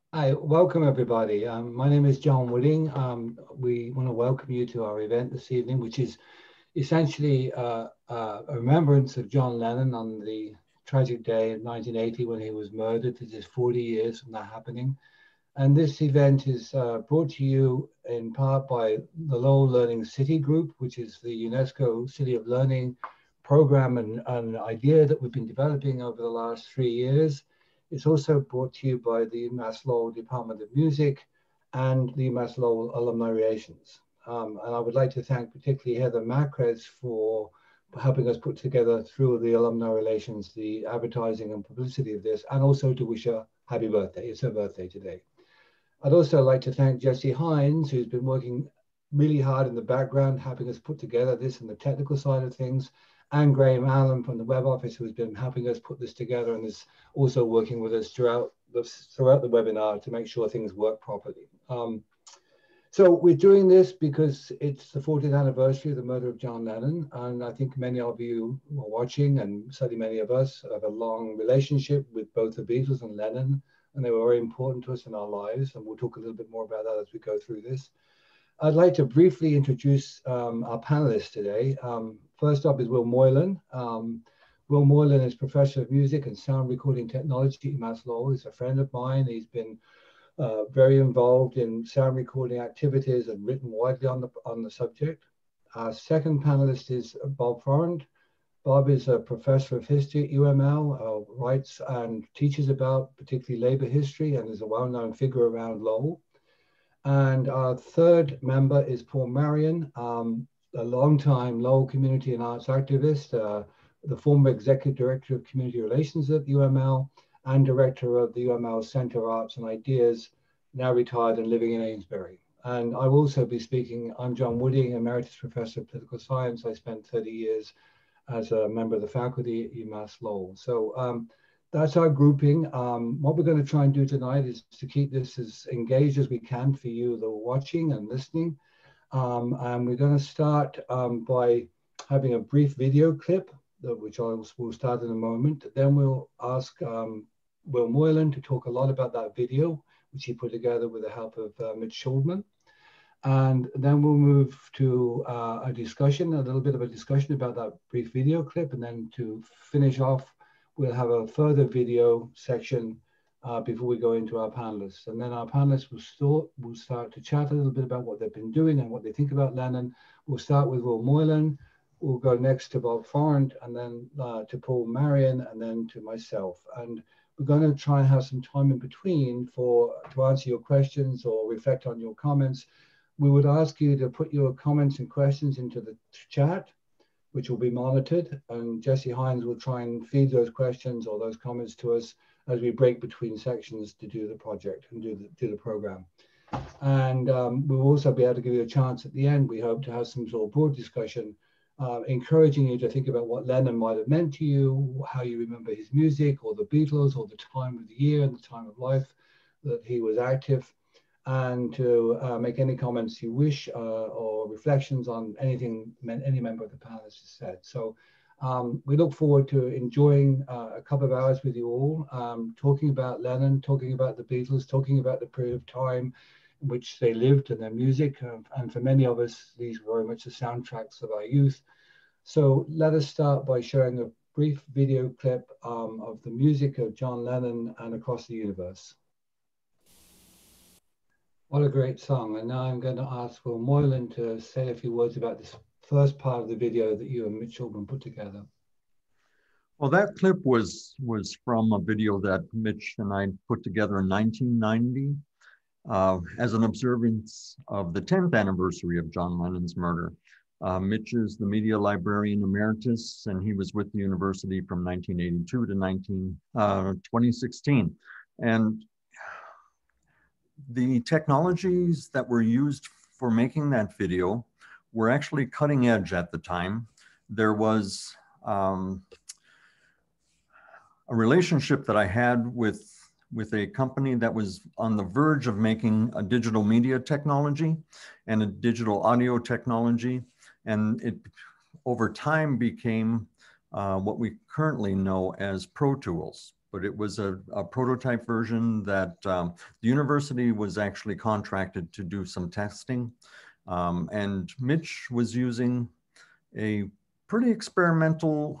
Hi, welcome everybody. My name is John Wooding. We want to welcome you to our event this evening, which is essentially a remembrance of John Lennon on the tragic day of 1980 when he was murdered. This is 40 years from that happening. And this event is brought to you in part by the Lowell Learning City Group, which is the UNESCO City of Learning program and idea that we've been developing over the last 3 years. It's also brought to you by the UMass Lowell Department of Music and the UMass Lowell Alumni Relations. And I would like to thank particularly Heather Macres for helping us put together through the Alumni Relations, the advertising and publicity of this, and also to wish her happy birthday. It's her birthday today. I'd also like to thank Jesse Hines, who's been working really hard in the background, helping us put together this and the technical side of things, and Graham Allen from the web office, who's been helping us put this together and is also working with us throughout the webinar to make sure things work properly. So we're doing this because it's the 40th anniversary of the murder of John Lennon, and I think many of you who are watching, and certainly many of us, have a long relationship with both the Beatles and Lennon, and they were very important to us in our lives, and we'll talk a little bit more about that as we go through this. I'd like to briefly introduce our panelists today. First up is Will Moylan. Will Moylan is Professor of Music and Sound Recording Technology at UMass Lowell. He's a friend of mine. He's been very involved in sound recording activities and written widely on the subject. Our second panelist is Bob Forrant. Bob is a professor of history at UML, writes and teaches about particularly labor history and is a well-known figure around Lowell. And our third member is Paul Marion, a longtime Lowell community and arts activist, the former executive director of community relations at UML and director of the UML Center of Arts and Ideas, now retired and living in Amesbury. And I will also be speaking. I'm John Wooding, Emeritus Professor of Political Science. I spent 30 years as a member of the faculty at UMass Lowell. So that's our grouping. What we're going to try and do tonight is to keep this as engaged as we can for you that are watching and listening. And we're going to start by having a brief video clip, which we'll start in a moment. Then we'll ask Will Moylan to talk a lot about that video, which he put together with the help of Mitch Schuldman. And then we'll move to a little bit of a discussion about that brief video clip. And then to finish off, we'll have a further video section before we go into our panelists. And then our panelists will start to chat a little bit about what they've been doing and what they think about Lennon. We'll start with Will Moylan. We'll go next to Bob Forrant, and then to Paul Marion, and then to myself. And we're going to try and have some time in between to answer your questions or reflect on your comments. We would ask you to put your comments and questions into the chat, which will be monitored, and Jesse Hines will try and feed those questions or those comments to us as we break between sections to do the project and do the program. And we'll also be able to give you a chance at the end, we hope, to have some sort of broad discussion, encouraging you to think about what Lennon might have meant to you, how you remember his music or the Beatles or the time of the year and the time of life that he was active, and to make any comments you wish or reflections on anything any member of the panelists has said. So we look forward to enjoying a couple of hours with you all, talking about Lennon, talking about the Beatles, talking about the period of time in which they lived and their music. And for many of us, these were very much the soundtracks of our youth. So let us start by showing a brief video clip of the music of John Lennon and Across the Universe. What a great song. And now I'm going to ask Will Moylan to say a few words about this first part of the video that you and Mitch Schuldman put together. Well, that clip was from a video that Mitch and I put together in 1990 as an observance of the 10th anniversary of John Lennon's murder. Mitch is the media librarian emeritus, and he was with the university from 1982 to 2016. And the technologies that were used for making that video were actually cutting edge at the time. There was a relationship that I had with a company that was on the verge of making a digital media technology and a digital audio technology. And it over time became what we currently know as Pro Tools. but it was a prototype version that the university was actually contracted to do some testing. And Mitch was using a pretty experimental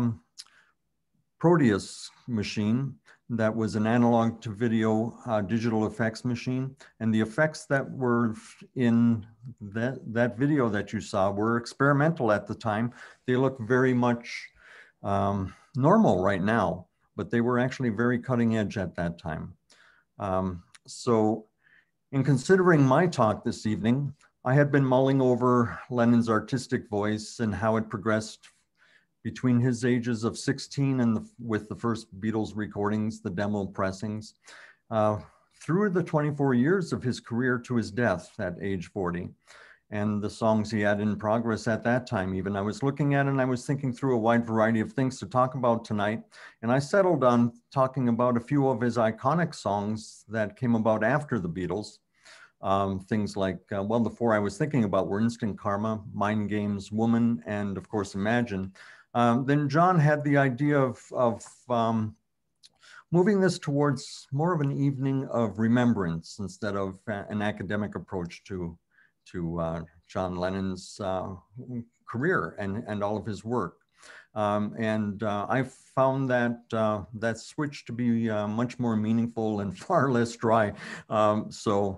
Proteus machine that was an analog to video digital effects machine. And the effects that were in that video that you saw were experimental at the time. They look very much normal right now, but they were actually very cutting edge at that time. So in considering my talk this evening, I had been mulling over Lennon's artistic voice and how it progressed between his ages of 16 and with the first Beatles recordings, the demo pressings, through the 24 years of his career to his death at age 40, and the songs he had in progress at that time. Even I was looking at it and I was thinking through a wide variety of things to talk about tonight, and I settled on talking about a few of his iconic songs that came about after the Beatles. Things like, well, the four I was thinking about were Instant Karma, Mind Games, Woman, and of course, Imagine. Then John had the idea of moving this towards more of an evening of remembrance instead of an academic approach to John Lennon's career and all of his work. I found that that switch to be much more meaningful and far less dry. So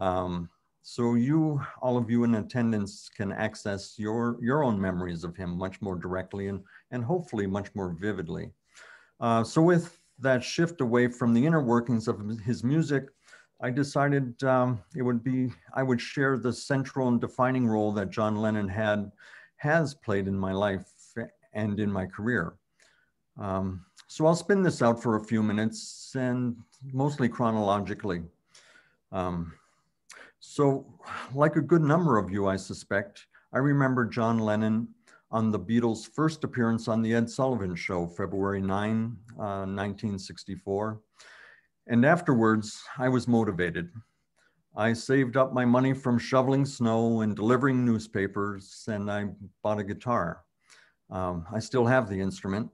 all of you in attendance can access your own memories of him much more directly and hopefully much more vividly. So with that shift away from the inner workings of his music, I decided I would share the central and defining role that John Lennon has played in my life and in my career. So I'll spin this out for a few minutes and mostly chronologically. So like a good number of you, I suspect, I remember John Lennon on the Beatles' first appearance on the Ed Sullivan Show, February 9, 1964. And afterwards, I was motivated. I saved up my money from shoveling snow and delivering newspapers, and I bought a guitar. I still have the instrument,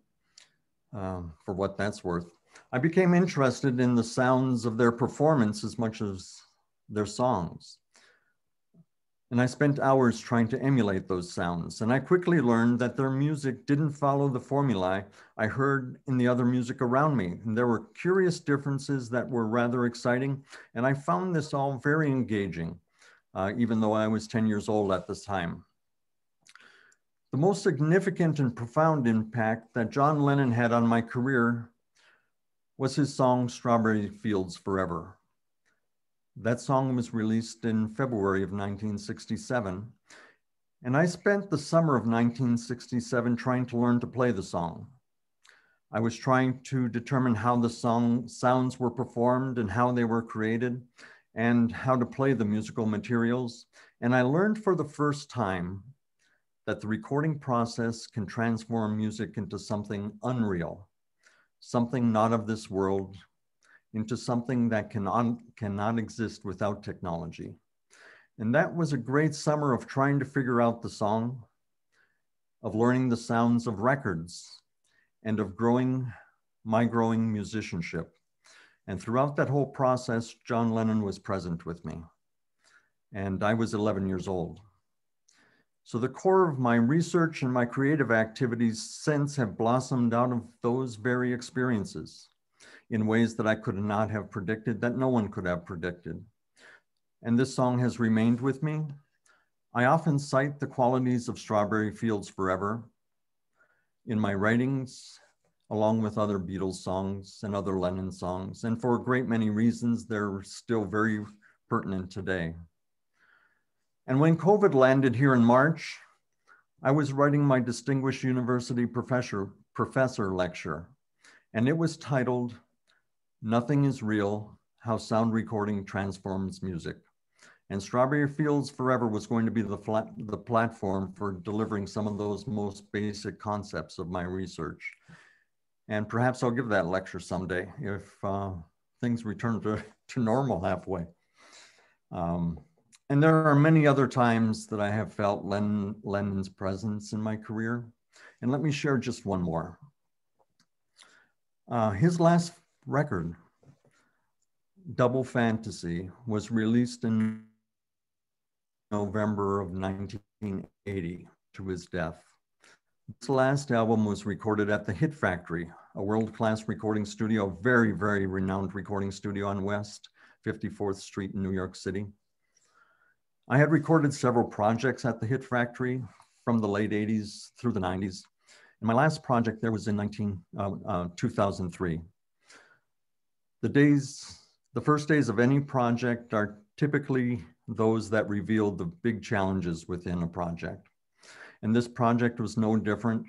for what that's worth. I became interested in the sounds of their performance as much as their songs. And I spent hours trying to emulate those sounds. And I quickly learned that their music didn't follow the formulae I heard in the other music around me. And there were curious differences that were rather exciting. And I found this all very engaging, even though I was 10 years old at this time. The most significant and profound impact that John Lennon had on my career was his song, Strawberry Fields Forever. That song was released in February of 1967. And I spent the summer of 1967 trying to learn to play the song. I was trying to determine how the song sounds were performed and how they were created and how to play the musical materials. And I learned for the first time that the recording process can transform music into something unreal, something not of this world, into something that cannot exist without technology. And that was a great summer of trying to figure out the song, of learning the sounds of records, and of my growing musicianship. And throughout that whole process, John Lennon was present with me. And I was 11 years old. So the core of my research and my creative activities since have blossomed out of those very experiences in ways that I could not have predicted, that no one could have predicted. And this song has remained with me. I often cite the qualities of Strawberry Fields Forever in my writings, along with other Beatles songs and other Lennon songs. And for a great many reasons, they're still very pertinent today. And when COVID landed here in March, I was writing my Distinguished University Professor lecture, and it was titled, Nothing is Real, How Sound Recording Transforms Music. And Strawberry Fields Forever was going to be the platform for delivering some of those most basic concepts of my research. And perhaps I'll give that lecture someday if things return to normal halfway. And there are many other times that I have felt Lennon's presence in my career. And let me share just one more. His last record, Double Fantasy, was released in November of 1980 to his death. This last album was recorded at the Hit Factory, a world-class recording studio, very, very renowned recording studio on West 54th Street in New York City. I had recorded several projects at the Hit Factory from the late 80s through the 90s. And my last project there was in 2003. The first days of any project are typically those that reveal the big challenges within a project. And this project was no different.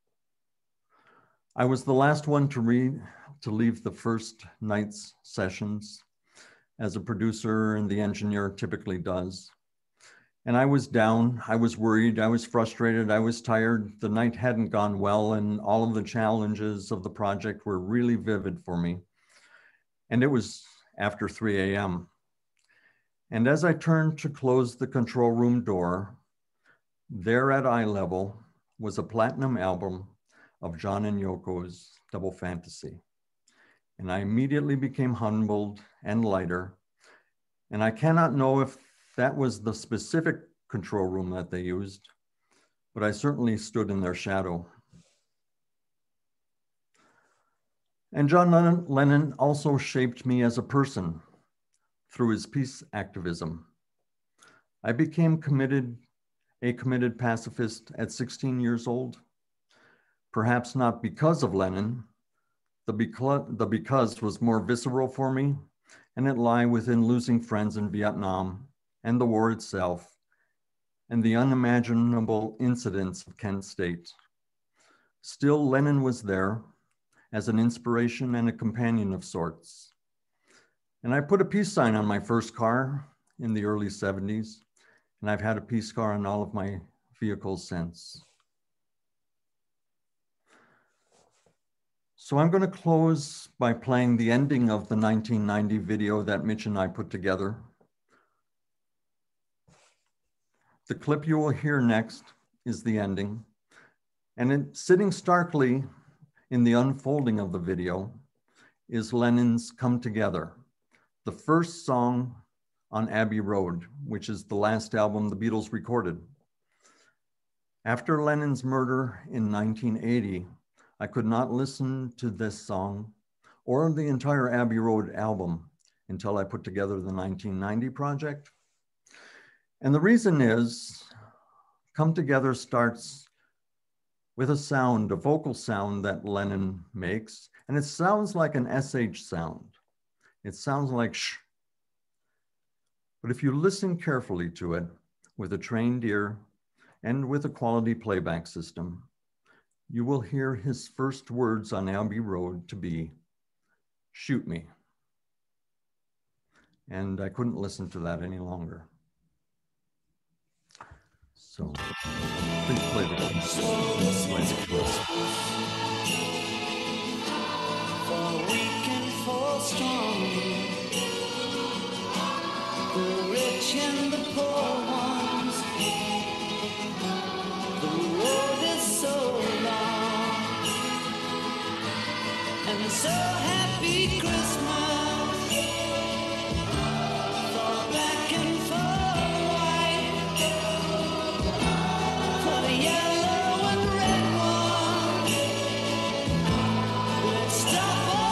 I was the last one to leave the first night's sessions, as a producer and the engineer typically does. And I was down, I was worried, I was frustrated, I was tired. The night hadn't gone well, and all of the challenges of the project were really vivid for me. And it was after 3 a.m. And as I turned to close the control room door, there at eye level was a platinum album of John and Yoko's Double Fantasy. And I immediately became humbled and lighter. And I cannot know if that was the specific control room that they used, but I certainly stood in their shadow. And John Lennon also shaped me as a person through his peace activism. I became a committed pacifist at 16 years old, perhaps not because of Lennon. The because was more visceral for me, and it lay within losing friends in Vietnam and the war itself, and the unimaginable incidents of Kent State. Still, Lennon was there as an inspiration and a companion of sorts. And I put a peace sign on my first car in the early 70s, and I've had a peace car on all of my vehicles since. So I'm going to close by playing the ending of the 1990 video that Mitch and I put together. The clip you will hear next is the ending, and sitting starkly in the unfolding of the video is Lennon's Come Together, the first song on Abbey Road, which is the last album the Beatles recorded. After Lennon's murder in 1980, I could not listen to this song or the entire Abbey Road album until I put together the 1990 project. And the reason is, Come Together starts with a sound, a vocal sound that Lennon makes, and it sounds like an SH sound. It sounds like sh. But if you listen carefully to it with a trained ear and with a quality playback system, you will hear his first words on Abbey Road to be, "Shoot me." And I couldn't listen to that any longer. So please play the clip. For weak and for strong, the rich and the poor ones, the road is so long, and so happy Christmas.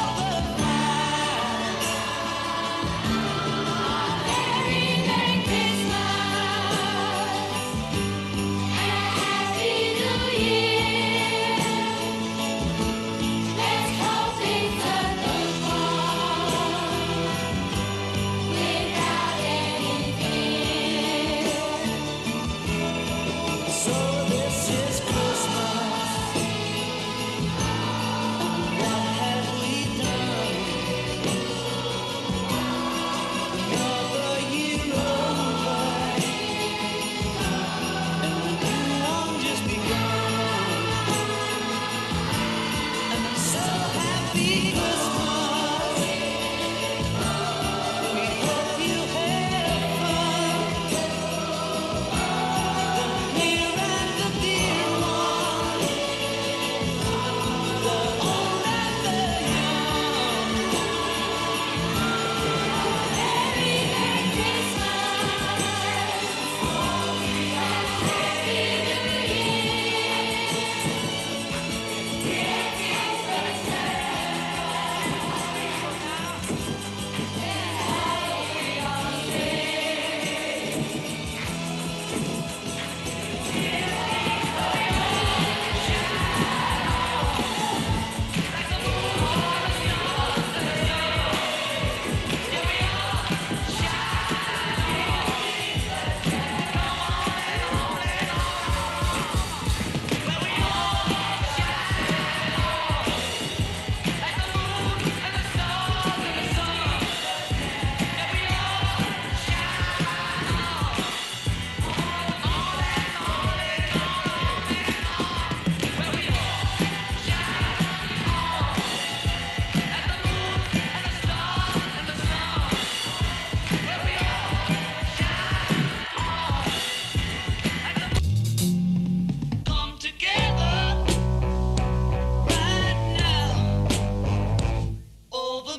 Merry Christmas.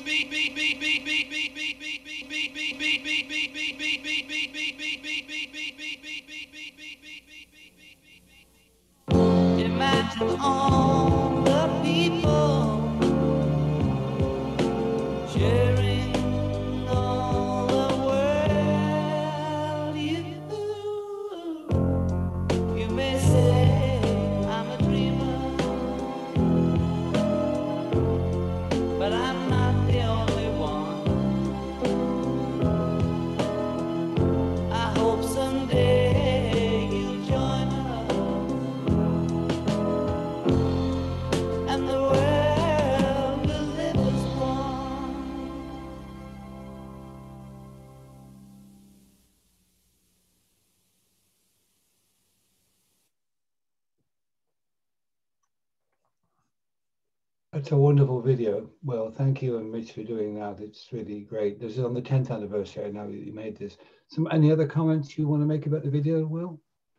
Imagine all the people sharing all the world. You may say I'm a dreamer, but I'm not the only one. I hope someday you'll join us and the world will live as one. That's a wonderful video. Well, thank you and Mitch for doing that. It's really great. This is on the 10th anniversary now that you made this. Any other comments you want to make about the video, Will?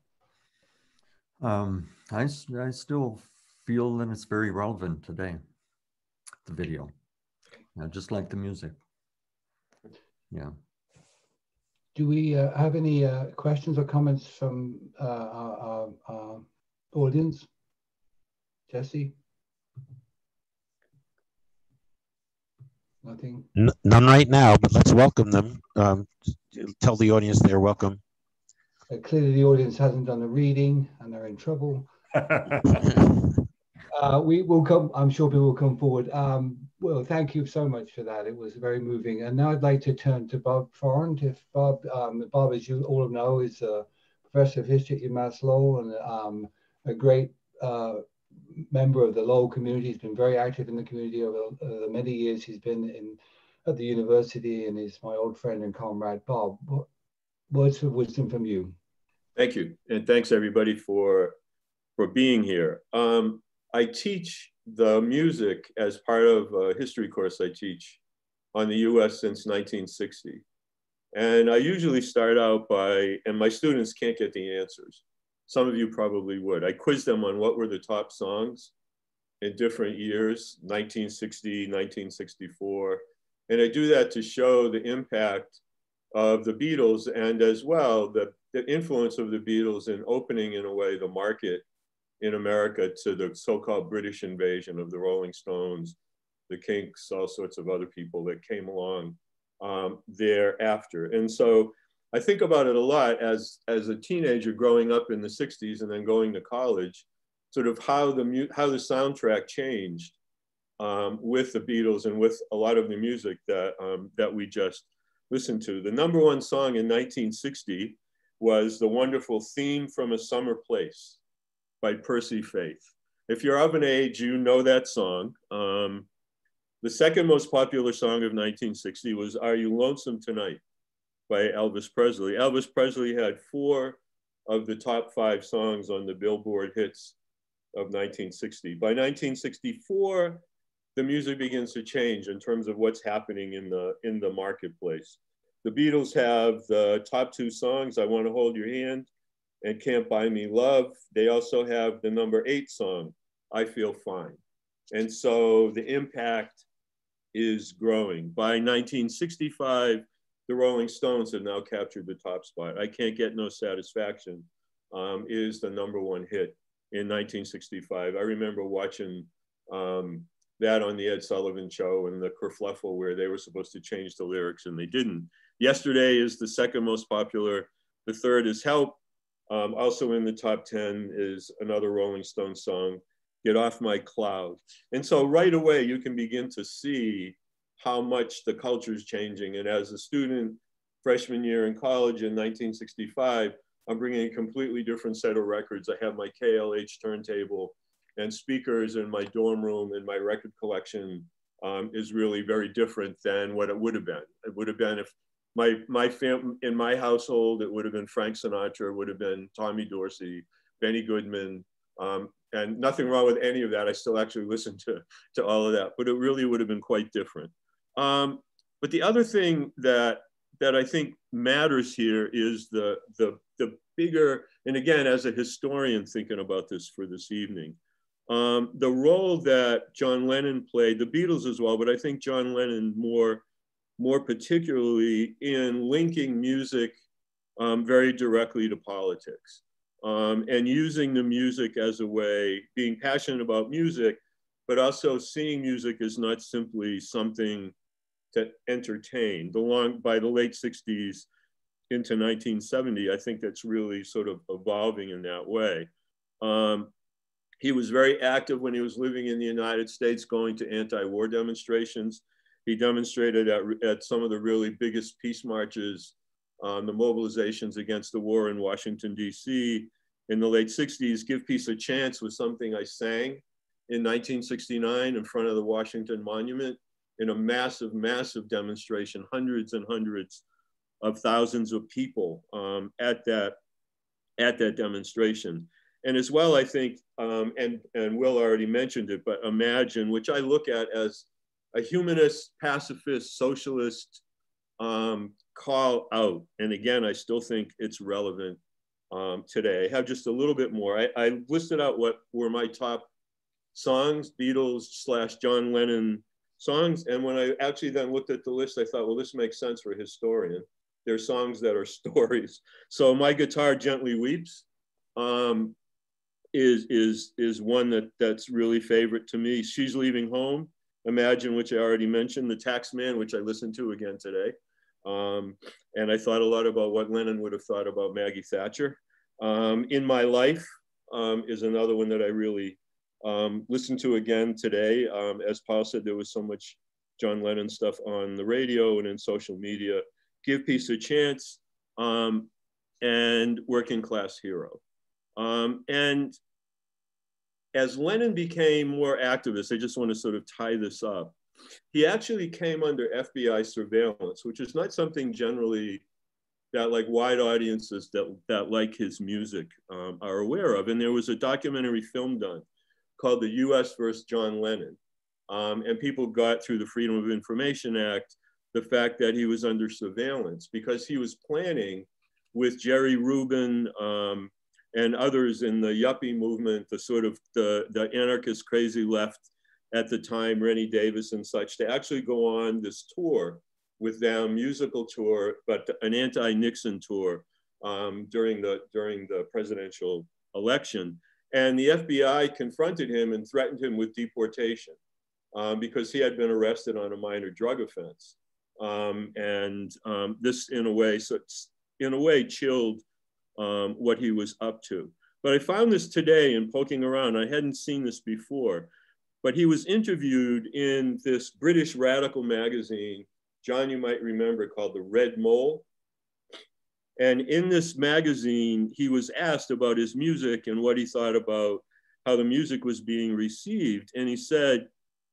I still feel that it's very relevant today, the video. Just like the music. Yeah. Do we have any questions or comments from our audience? Jesse? Nothing? None right now, but let's welcome them. Tell the audience they're welcome. Clearly the audience hasn't done the reading and they're in trouble. We will come, I'm sure people will come forward. Well, thank you so much for that. It was very moving. And now I'd like to turn to Bob Forrant. If Bob, as you all know, is a professor of history at UMass Lowell and a great member of the Lowell community. He's been very active in the community over the many years he's been at the university, and he's my old friend and comrade. Bob, words of wisdom from you. Thank you. And thanks everybody for being here. I teach the music as part of a history course I teach on the US since 1960. And I usually start out by, and my students can't get the answers. Some of you probably would. I quiz them on what were the top songs in different years, 1960, 1964. And I do that to show the impact of the Beatles and as well the influence of the Beatles in opening in a way the market in America to the so-called British invasion of the Rolling Stones, the Kinks, all sorts of other people that came along thereafter. And so I think about it a lot as a teenager growing up in the 60s and then going to college, sort of how the soundtrack changed with the Beatles and with a lot of the music that we just listened to. The #1 song in 1960 was the wonderful Theme from a Summer Place by Percy Faith. If you're of an age, you know that song. The second most popular song of 1960 was Are You Lonesome Tonight by Elvis Presley. Elvis Presley had 4 of the top 5 songs on the Billboard hits of 1960. By 1964, the music begins to change in terms of what's happening in the marketplace. The Beatles have the top 2 songs, I Want to Hold Your Hand and Can't Buy Me Love. They also have the #8 song, I Feel Fine. And so the impact is growing. By 1965, the Rolling Stones have now captured the top spot. I Can't Get No Satisfaction is the #1 hit in 1965. I remember watching that on the Ed Sullivan Show and the kerfluffle where they were supposed to change the lyrics and they didn't. Yesterday is the second most popular. The third is Help. Also in the top 10 is another Rolling Stones song, Get Off My Cloud. And so right away, you can begin to see how much the culture is changing. And as a student, freshman year in college in 1965, I'm bringing a completely different set of records. I have my KLH turntable and speakers in my dorm room, and my record collection is really very different than what it would have been. It would have been if in my household, it would have been Frank Sinatra, it would have been Tommy Dorsey, Benny Goodman, and nothing wrong with any of that. I still actually listen to all of that, but it really would have been quite different. But the other thing that I think matters here is the bigger, and again, as a historian thinking about this for this evening, The role that John Lennon played, the Beatles as well, but I think John Lennon more particularly in linking music very directly to politics, and using the music as a way, being passionate about music, but also seeing music as not simply something to entertain. By the late 60s into 1970, I think that's really sort of evolving in that way. He was very active when he was living in the United States, going to anti-war demonstrations. He demonstrated at some of the really biggest peace marches, the mobilizations against the war in Washington, D.C. in the late 60s. Give Peace a Chance was something I sang in 1969 in front of the Washington Monument in a massive, massive demonstration, hundreds and hundreds of thousands of people at that demonstration. And as well, I think, and Will already mentioned it, but Imagine, which I look at as a humanist, pacifist, socialist call out. And again, I still think it's relevant today. I have just a little bit more. I listed out what were my top songs, Beatles / John Lennon songs. And when I actually then looked at the list, I thought, well, this makes sense for a historian. There's songs that are stories. So My Guitar Gently Weeps is one that's really favorite to me. She's Leaving Home, Imagine, which I already mentioned, The Taxman, which I listened to again today. And I thought a lot about what Lennon would have thought about Maggie Thatcher. In My Life is another one that I really listened to again today. As Paul said, there was so much John Lennon stuff on the radio and in social media. Give Peace a Chance, and Working Class Hero. And as Lennon became more activist, I just want to sort of tie this up. He actually came under FBI surveillance, which is not something generally that like wide audiences that like his music are aware of. And there was a documentary film done called The US versus John Lennon. And people got through the Freedom of Information Act the fact that he was under surveillance because he was planning with Jerry Rubin and others in the yuppie movement, the sort of the anarchist crazy left at the time, Rennie Davis and such, to actually go on this tour with them, musical tour, but an anti-Nixon tour during the presidential election. And the FBI confronted him and threatened him with deportation because he had been arrested on a minor drug offense. This, in a way, chilled what he was up to. But I found this today in poking around. I hadn't seen this before, but he was interviewed in this British radical magazine, John, you might remember, called The Red Mole. And in this magazine, he was asked about his music and what he thought about how the music was being received. And he said,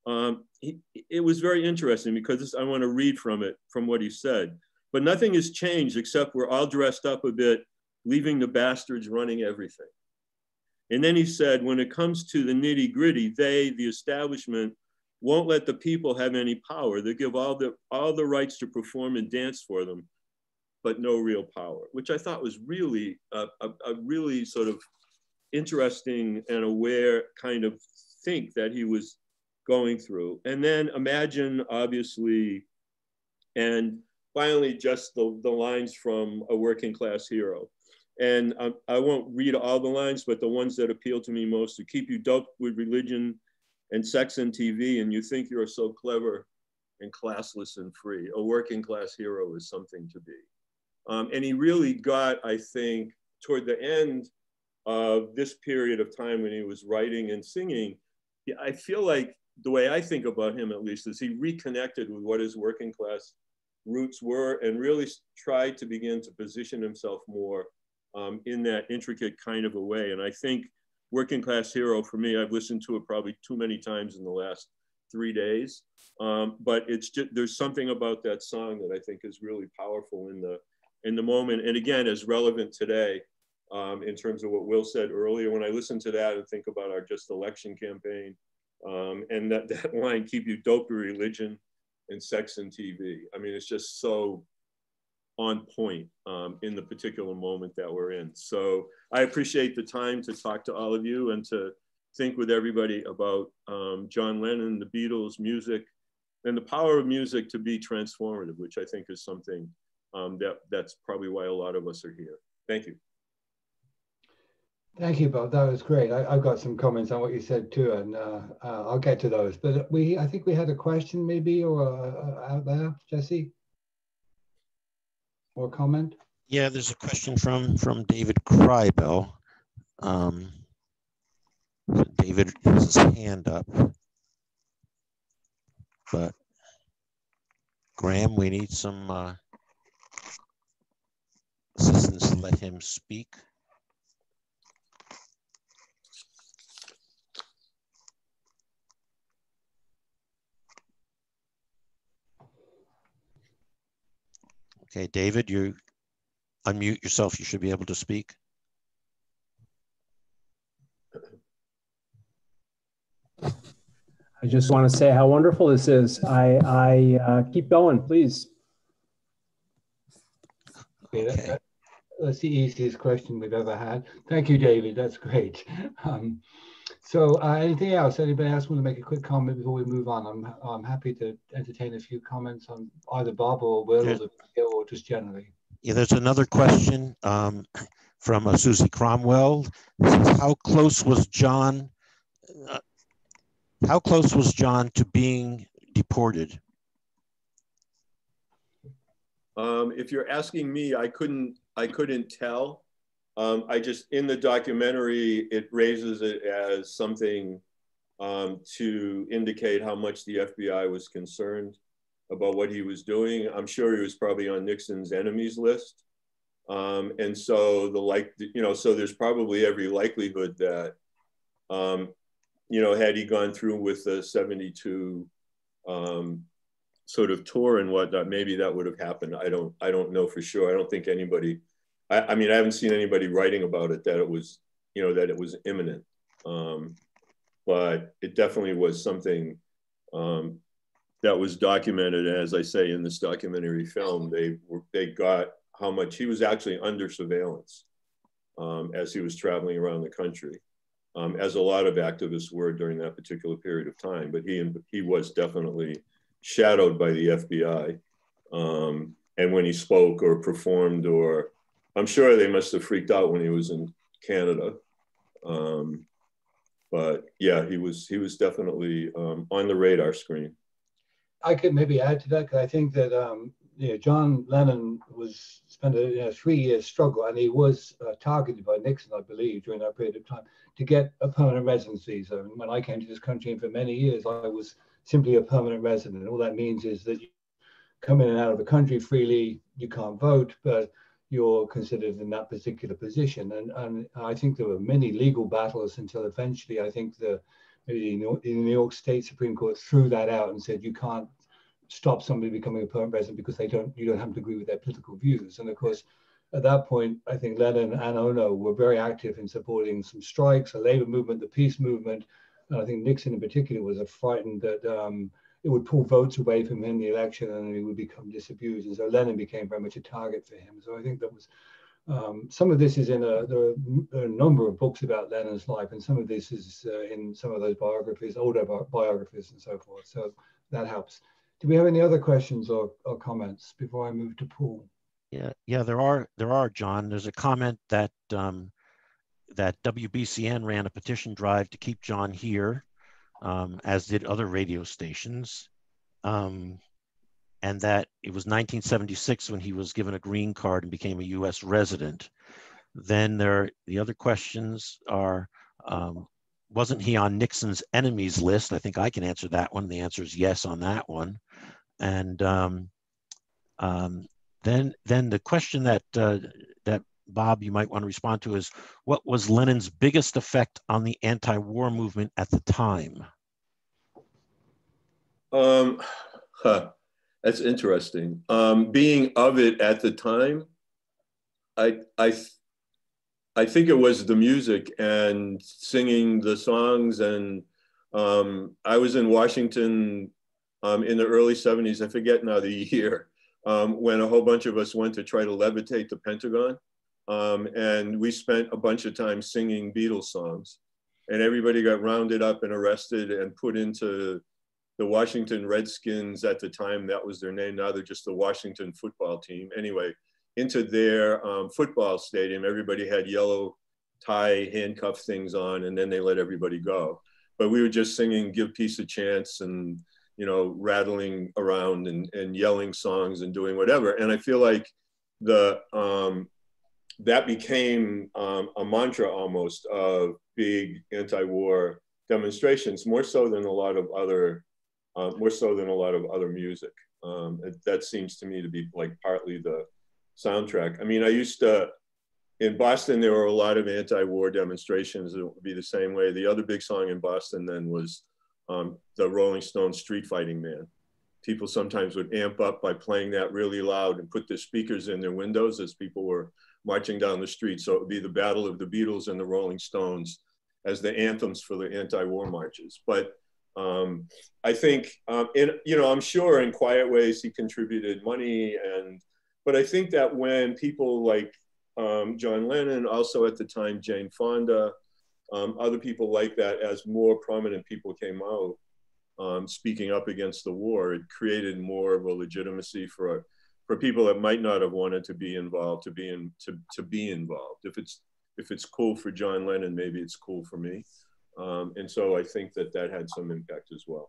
it was very interesting because I want to read from it, from what he said. But nothing has changed except we're all dressed up a bit, leaving the bastards running everything. And then he said, when it comes to the nitty gritty, they, the establishment, won't let the people have any power. They give all the rights to perform and dance for them, but no real power, which I thought was really a really sort of interesting and aware kind of think that he was going through. And then Imagine, obviously, and finally, just the lines from A Working Class Hero. And I won't read all the lines, but the ones that appeal to me most: to keep you doped with religion and sex and TV, and you think you're so clever and classless and free. A working class hero is something to be. And he really got, I think, toward the end of this period of time when he was writing and singing, I feel like the way I think about him, at least, is he reconnected with what his working class roots were and really tried to begin to position himself more in that intricate kind of a way. And I think Working Class Hero, for me, I've listened to it probably too many times in the last 3 days. But it's just, there's something about that song that I think is really powerful in the moment. And again, is relevant today in terms of what Will said earlier. When I listen to that and think about our just election campaign and that line, keep you doped with religion and sex and TV. I mean, it's just so on point in the particular moment that we're in. So I appreciate the time to talk to all of you and to think with everybody about John Lennon, the Beatles, music, and the power of music to be transformative, which I think is something that's probably why a lot of us are here. Thank you. Thank you, Bob. That was great. I've got some comments on what you said too, and I'll get to those. But I think we had a question maybe or out there, Jesse, or a comment. Yeah, there's a question from David Krybel. David has his hand up, but Graham, we need some assistance to let him speak. Okay, David, you unmute yourself. You should be able to speak. I just want to say how wonderful this is. I keep going, please. Okay. That's the easiest question we've ever had. Thank you, David. That's great. So anything else? Anybody else want to make a quick comment before we move on? I'm happy to entertain a few comments on either Bob or Will or just generally. Yeah, there's another question from Susie Cromwell. It says, how close was John to being deported? If you're asking me, I couldn't tell. I just, in the documentary, it raises it as something to indicate how much the FBI was concerned about what he was doing. I'm sure he was probably on Nixon's enemies list. And so so there's probably every likelihood that, had he gone through with the 72 sort of tour and whatnot, maybe that would have happened. I don't know for sure. I don't think anybody, I mean, I haven't seen anybody writing about it that it was, that it was imminent. But it definitely was something that was documented. And as I say in this documentary film, they got how much he was actually under surveillance as he was traveling around the country, as a lot of activists were during that particular period of time. But he was definitely shadowed by the FBI. And when he spoke or performed, or I'm sure they must have freaked out when he was in Canada. But yeah, he was definitely on the radar screen. I could maybe add to that, because I think that John Lennon spent a 3-year struggle, and he was targeted by Nixon, I believe, during that period of time to get a permanent residency. So when I came to this country, and for many years, I was simply a permanent resident. All that means is that you come in and out of the country freely, you can't vote, but you're considered in that particular position. And I think there were many legal battles until eventually, I think maybe the New York State Supreme Court threw that out and said you can't stop somebody becoming a permanent resident because you don't have to agree with their political views. And of course, at that point, I think Lennon and Ono were very active in supporting some strikes, a labor movement, the peace movement. And I think Nixon in particular was frightened that it would pull votes away from him in the election and he would become disabused. And so Lennon became very much a target for him. So I think that was some of this is there are a number of books about Lennon's life, and some of this is in some of those biographies, older biographies and so forth. So that helps. Do we have any other questions or comments before I move to Paul? Yeah, there are, John. There's a comment that that WBCN ran a petition drive to keep John here, as did other radio stations, and that it was 1976 when he was given a green card and became a U.S. resident. Then the other questions are, wasn't he on Nixon's enemies list? I think I can answer that one. The answer is yes on that one. And then the question that Bob, you might want to respond to is, what was Lennon's biggest effect on the anti-war movement at the time? That's interesting. Being of it at the time, I think it was the music and singing the songs. And I was in Washington in the early 70s, I forget now the year, when a whole bunch of us went to try to levitate the Pentagon. And we spent a bunch of time singing Beatles songs. and everybody got rounded up and arrested and put into the Washington Redskins. At the time, that was their name. Now they're just the Washington football team. Anyway, into their football stadium. Everybody had yellow tie handcuff things on, and then they let everybody go. But we were just singing Give Peace a Chance and, you know, rattling around and yelling songs and doing whatever. And I feel like that became a mantra almost of big anti-war demonstrations, more so than a lot of other music. That seems to me to be like partly the soundtrack. I mean, I used to, in Boston, there were a lot of anti-war demonstrations. It would be the same way. The other big song in Boston then was the Rolling Stones' Street Fighting Man. People sometimes would amp up by playing that really loud and put their speakers in their windows as people were marching down the street. So it would be the battle of the Beatles and the Rolling Stones as the anthems for the anti-war marches. But I think, you know, I'm sure in quiet ways he contributed money, but I think that when people like John Lennon, also at the time Jane Fonda, other people like that, as more prominent people came out speaking up against the war, it created more of a legitimacy for people that might not have wanted to be involved to be involved. If it's cool for John Lennon, maybe it's cool for me. And so I think that had some impact as well.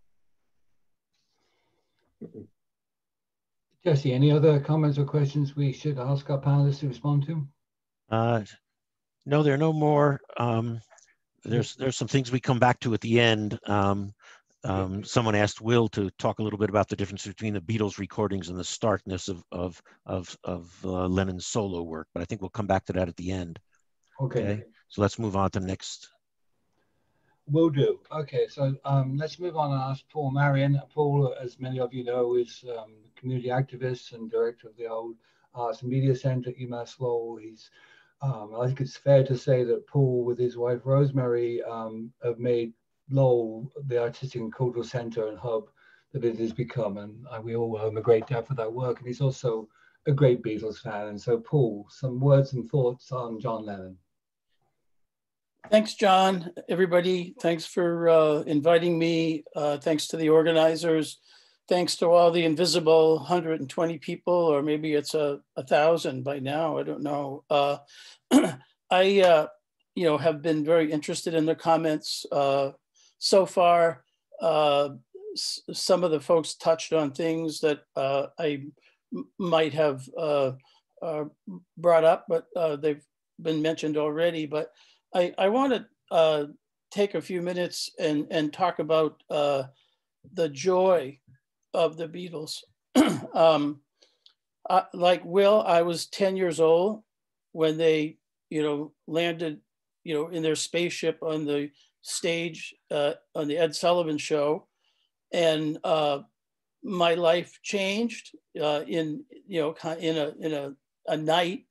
Jesse, any other comments or questions we should ask our panelists to respond to? No, there are no more. There's some things we come back to at the end. Someone asked Will to talk a little bit about the difference between the Beatles recordings and the starkness of Lennon's solo work, but I think we'll come back to that at the end. Okay. So let's move on to the next. Will do. Okay, so let's move on and ask Paul Marion. Paul, as many of you know, is community activist and director of the old Arts and Media Center at UMass Lowell. He's, I think it's fair to say that Paul, with his wife Rosemary, have made Lowell the artistic and cultural center and hub that it has become, and we all owe him a great debt for that work. And he's also a great Beatles fan. And so, Paul, some words and thoughts on John Lennon. Thanks, John. Everybody, thanks for inviting me. Thanks to the organizers. Thanks to all the invisible 120 people, or maybe it's 1,000 by now. I don't know. I, have been very interested in the comments so far. Some of the folks touched on things that I might have brought up, but they've been mentioned already. But I want to take a few minutes and talk about the joy of the Beatles. Like Will, I was 10 years old when they, landed, in their spaceship on the stage on the Ed Sullivan Show, and my life changed in a night.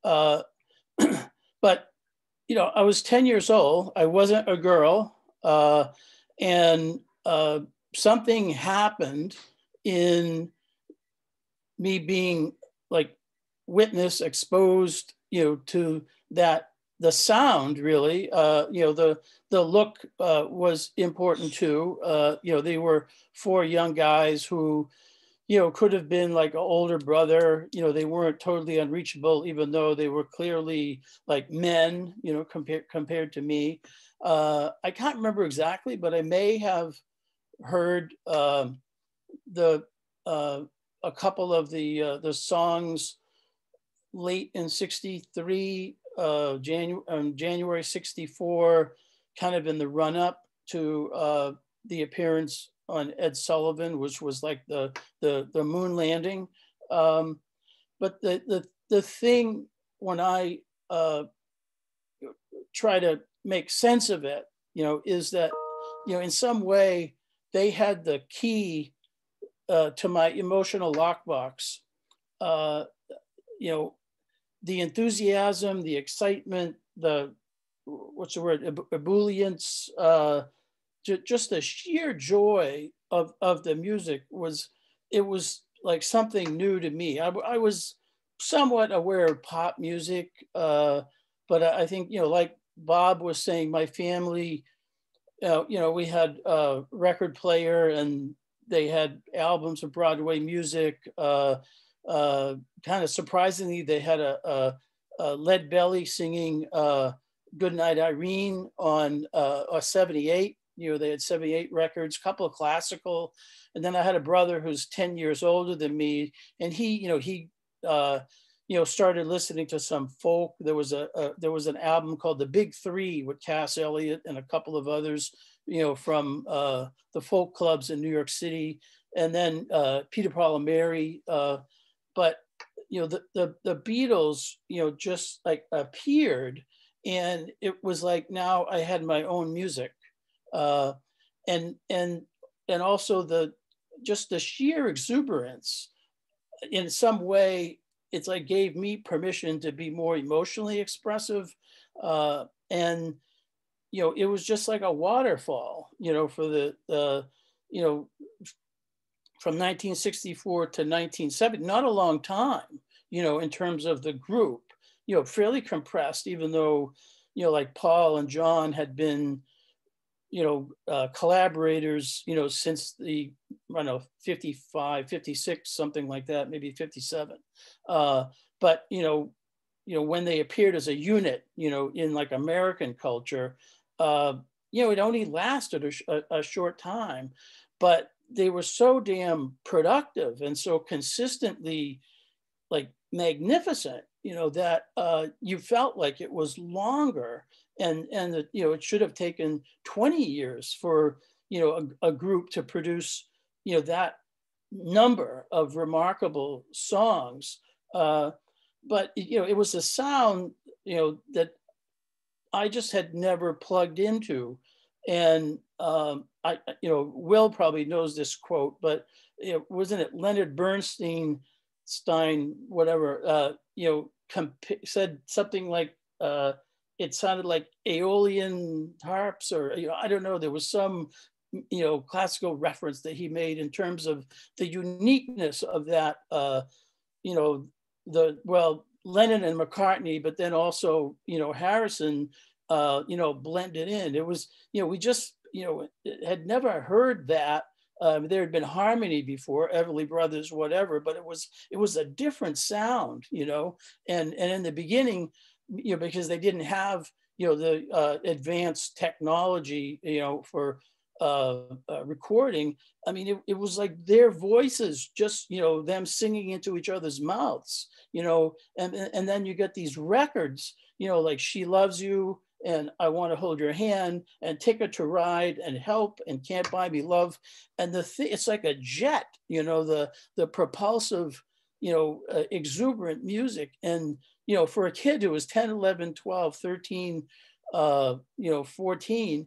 But I was 10 years old. I wasn't a girl, and something happened in me being like witness, exposed, to that. The sound really, the look was important too. They were four young guys who, could have been like an older brother. They weren't totally unreachable, even though they were clearly like men, compared to me. I can't remember exactly, but I may have heard a couple of the songs late in '63. January '64, kind of in the run up to the appearance on Ed Sullivan, which was like the moon landing. But the thing when I try to make sense of it, is that in some way they had the key to my emotional lockbox. The enthusiasm, the excitement, ebullience, just the sheer joy of the music was like something new to me. I was somewhat aware of pop music, but I think, like Bob was saying, my family we had a record player, and they had albums of Broadway music. Kind of surprisingly, they had a Lead Belly singing Goodnight Irene on 78. They had 78 records, a couple of classical. And then I had a brother who's 10 years older than me. And he started listening to some folk. There was an album called The Big Three with Cass Elliot and a couple of others, from the folk clubs in New York City. And then Peter, Paul and Mary. But the Beatles, just like appeared, and it was like, now I had my own music, and also the sheer exuberance. In some way, it's like gave me permission to be more emotionally expressive, and it was just like a waterfall, for the from 1964 to 1970, not a long time, in terms of the group, fairly compressed, even though, like Paul and John had been, collaborators, since the, 55, 56, something like that, maybe 57. But, when they appeared as a unit, in like American culture, it only lasted a short time, but they were so damn productive and so consistently like magnificent, that you felt like it was longer, and it should have taken 20 years for a group to produce that number of remarkable songs. But it was a sound that I just had never plugged into. And Will probably knows this quote, but wasn't it Leonard Bernstein, whatever, said something like, it sounded like Aeolian harps, or, I don't know, there was some, classical reference that he made in terms of the uniqueness of that, Lennon and McCartney, but then also, Harrison, blended in. It was, we just, had never heard that. There had been harmony before, Everly Brothers, whatever, but it was a different sound, and in the beginning, because they didn't have, the advanced technology, for recording. I mean, it was like their voices, just, them singing into each other's mouths, and then you get these records, like She Loves You, and I Want to Hold Your Hand, and Ticket to Ride, and Help, and Can't Buy Me Love. And it's like a jet, the propulsive, exuberant music. And, for a kid who was 10, 11, 12, 13, 14,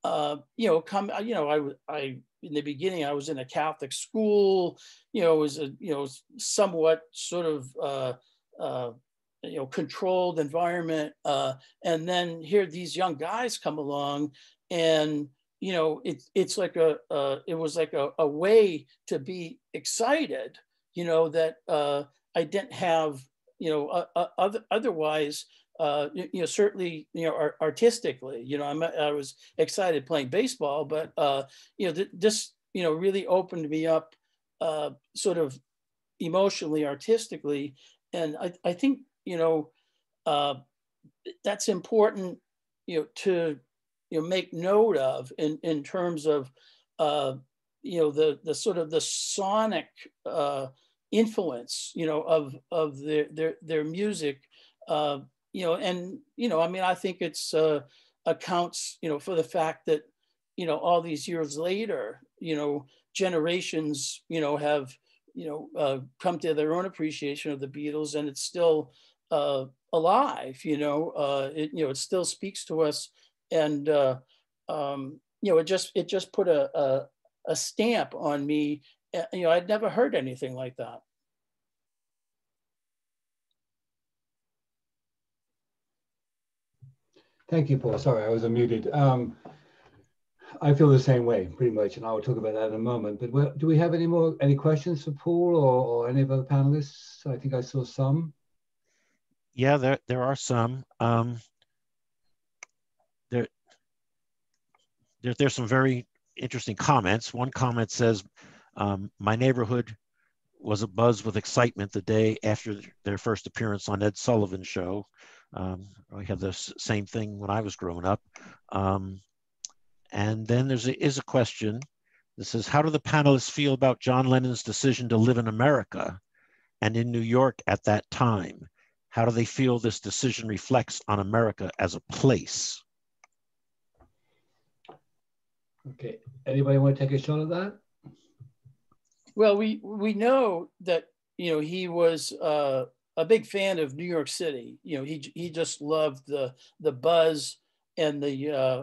I in the beginning, I was in a Catholic school, it was a, somewhat sort of, controlled environment. And then here these young guys come along, and, it's like it was like a way to be excited, that I didn't have, otherwise, certainly, artistically, I was excited playing baseball, but, this, really opened me up, sort of emotionally, artistically. And I think, that's important, to, make note of in terms of, the sort of the sonic, influence, of their music, and, I mean, I think it's accounts, for the fact that, all these years later, generations, have, come to their own appreciation of the Beatles, and it's still alive, it still speaks to us. And, it just put a stamp on me. I'd never heard anything like that. Thank you, Paul. Sorry, I was unmuted. I feel the same way, pretty much, and I will talk about that in a moment. But do we have any questions for Paul or any of the panelists? I think I saw some. Yeah, there are some. there's some very interesting comments. One comment says, my neighborhood was abuzz with excitement the day after their first appearance on Ed Sullivan's show. We had the same thing when I was growing up. And then is a question that says, how do the panelists feel about John Lennon's decision to live in America and in New York at that time? How do they feel this decision reflects on America as a place? Okay, anybody want to take a shot at that? Well, we know that, you know, he was a big fan of New York City. You know, he just loved the buzz and the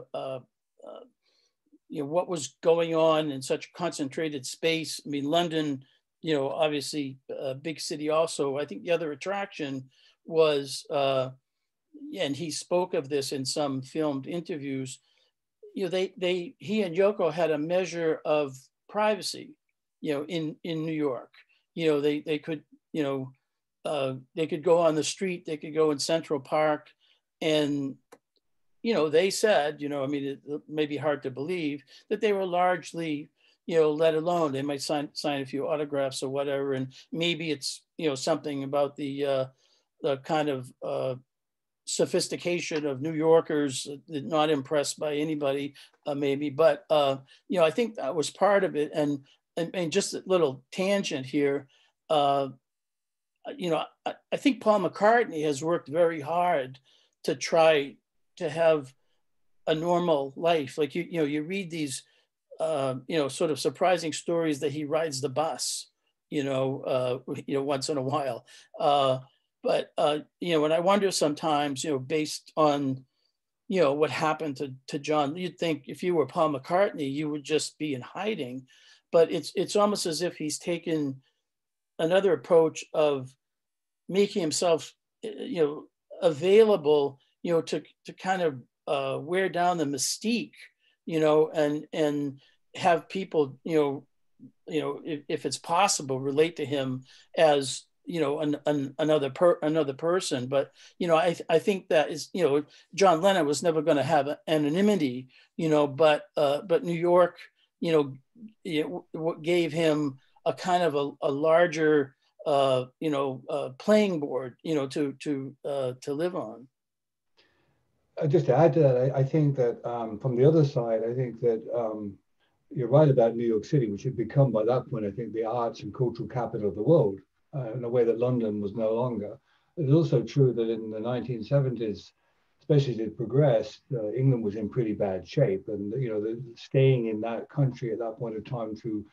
you know, what was going on in such concentrated space. I mean, London, you know, obviously a big city also. I think the other attraction was, and he spoke of this in some filmed interviews, you know, he and Yoko had a measure of privacy, you know, in New York. You know, they could, you know, they could go on the street, they could go in Central Park, and, you know, they said, you know, I mean, it may be hard to believe that they were largely, you know, let alone. They might sign a few autographs or whatever, and maybe it's, you know, something about the kind of sophistication of New Yorkers, not impressed by anybody, maybe. But you know, I think that was part of it. And just a little tangent here. You know, I think Paul McCartney has worked very hard to try to have a normal life. Like you know, you read these, you know, sort of surprising stories that he rides the bus, you know, once in a while. But, you know, and I wonder sometimes, you know, based on, you know, what happened to John, you'd think if you were Paul McCartney, you would just be in hiding. But it's almost as if he's taken another approach of making himself, you know, available, you know, to kind of wear down the mystique, you know, and have people, you know, if it's possible, relate to him as, you know, another person. But, you know, I think that is, you know, John Lennon was never going to have anonymity, you know, but New York, you know, gave him a kind of a larger, you know, playing board, you know, to live on. Just to add to that, I think that from the other side, I think that you're right about New York City, which had become by that point, I think, the arts and cultural capital of the world. In a way that London was no longer. It's also true that in the 1970s, especially as it progressed, England was in pretty bad shape. And, you know, staying in that country at that point of time through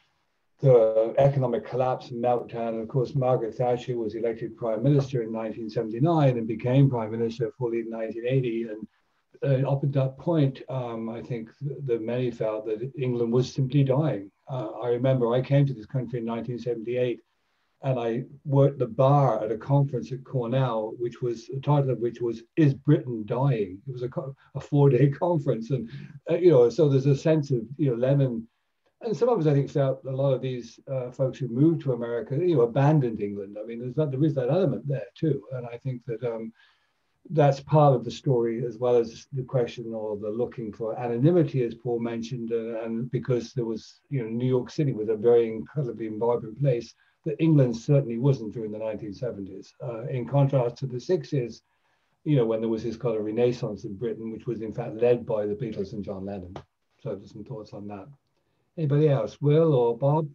the economic collapse and meltdown. And of course, Margaret Thatcher was elected prime minister in 1979 and became prime minister fully in 1980. And up at that point, I think that many felt that England was simply dying. I remember I came to this country in 1978. And I worked the bar at a conference at Cornell, which was the title of which was "Is Britain Dying?" It was a 4-day conference, and you know, so there's a sense of, you know, Lennon, and some of us I think felt a lot of these folks who moved to America, you know, abandoned England. I mean, there is that element there too, and I think that that's part of the story, as well as the question or the looking for anonymity, as Paul mentioned, and because there was, you know, New York City was a very incredibly vibrant place that England certainly wasn't during the 1970s. In contrast to the 60s, you know, when there was this kind of renaissance in Britain, which was in fact led by the Beatles and John Lennon. So just some thoughts on that. Anybody else? Will or Bob?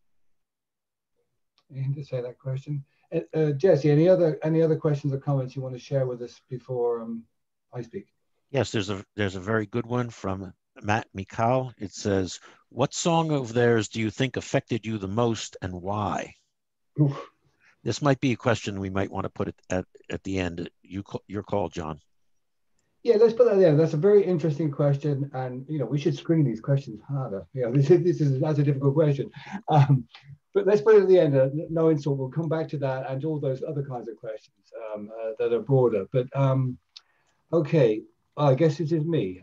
Anything to say that question? Jesse, any other questions or comments you want to share with us before I speak? Yes, there's a very good one from Matt Mikal. It says, what song of theirs do you think affected you the most and why? Oof. This might be a question we might want to put it at the end. Your call, John. Yeah, let's put that there. That's a very interesting question, and you know, we should screen these questions harder. You know, that's a difficult question, but let's put it at the end. No insult. We'll come back to that and all those other kinds of questions that are broader. But okay, I guess it is me.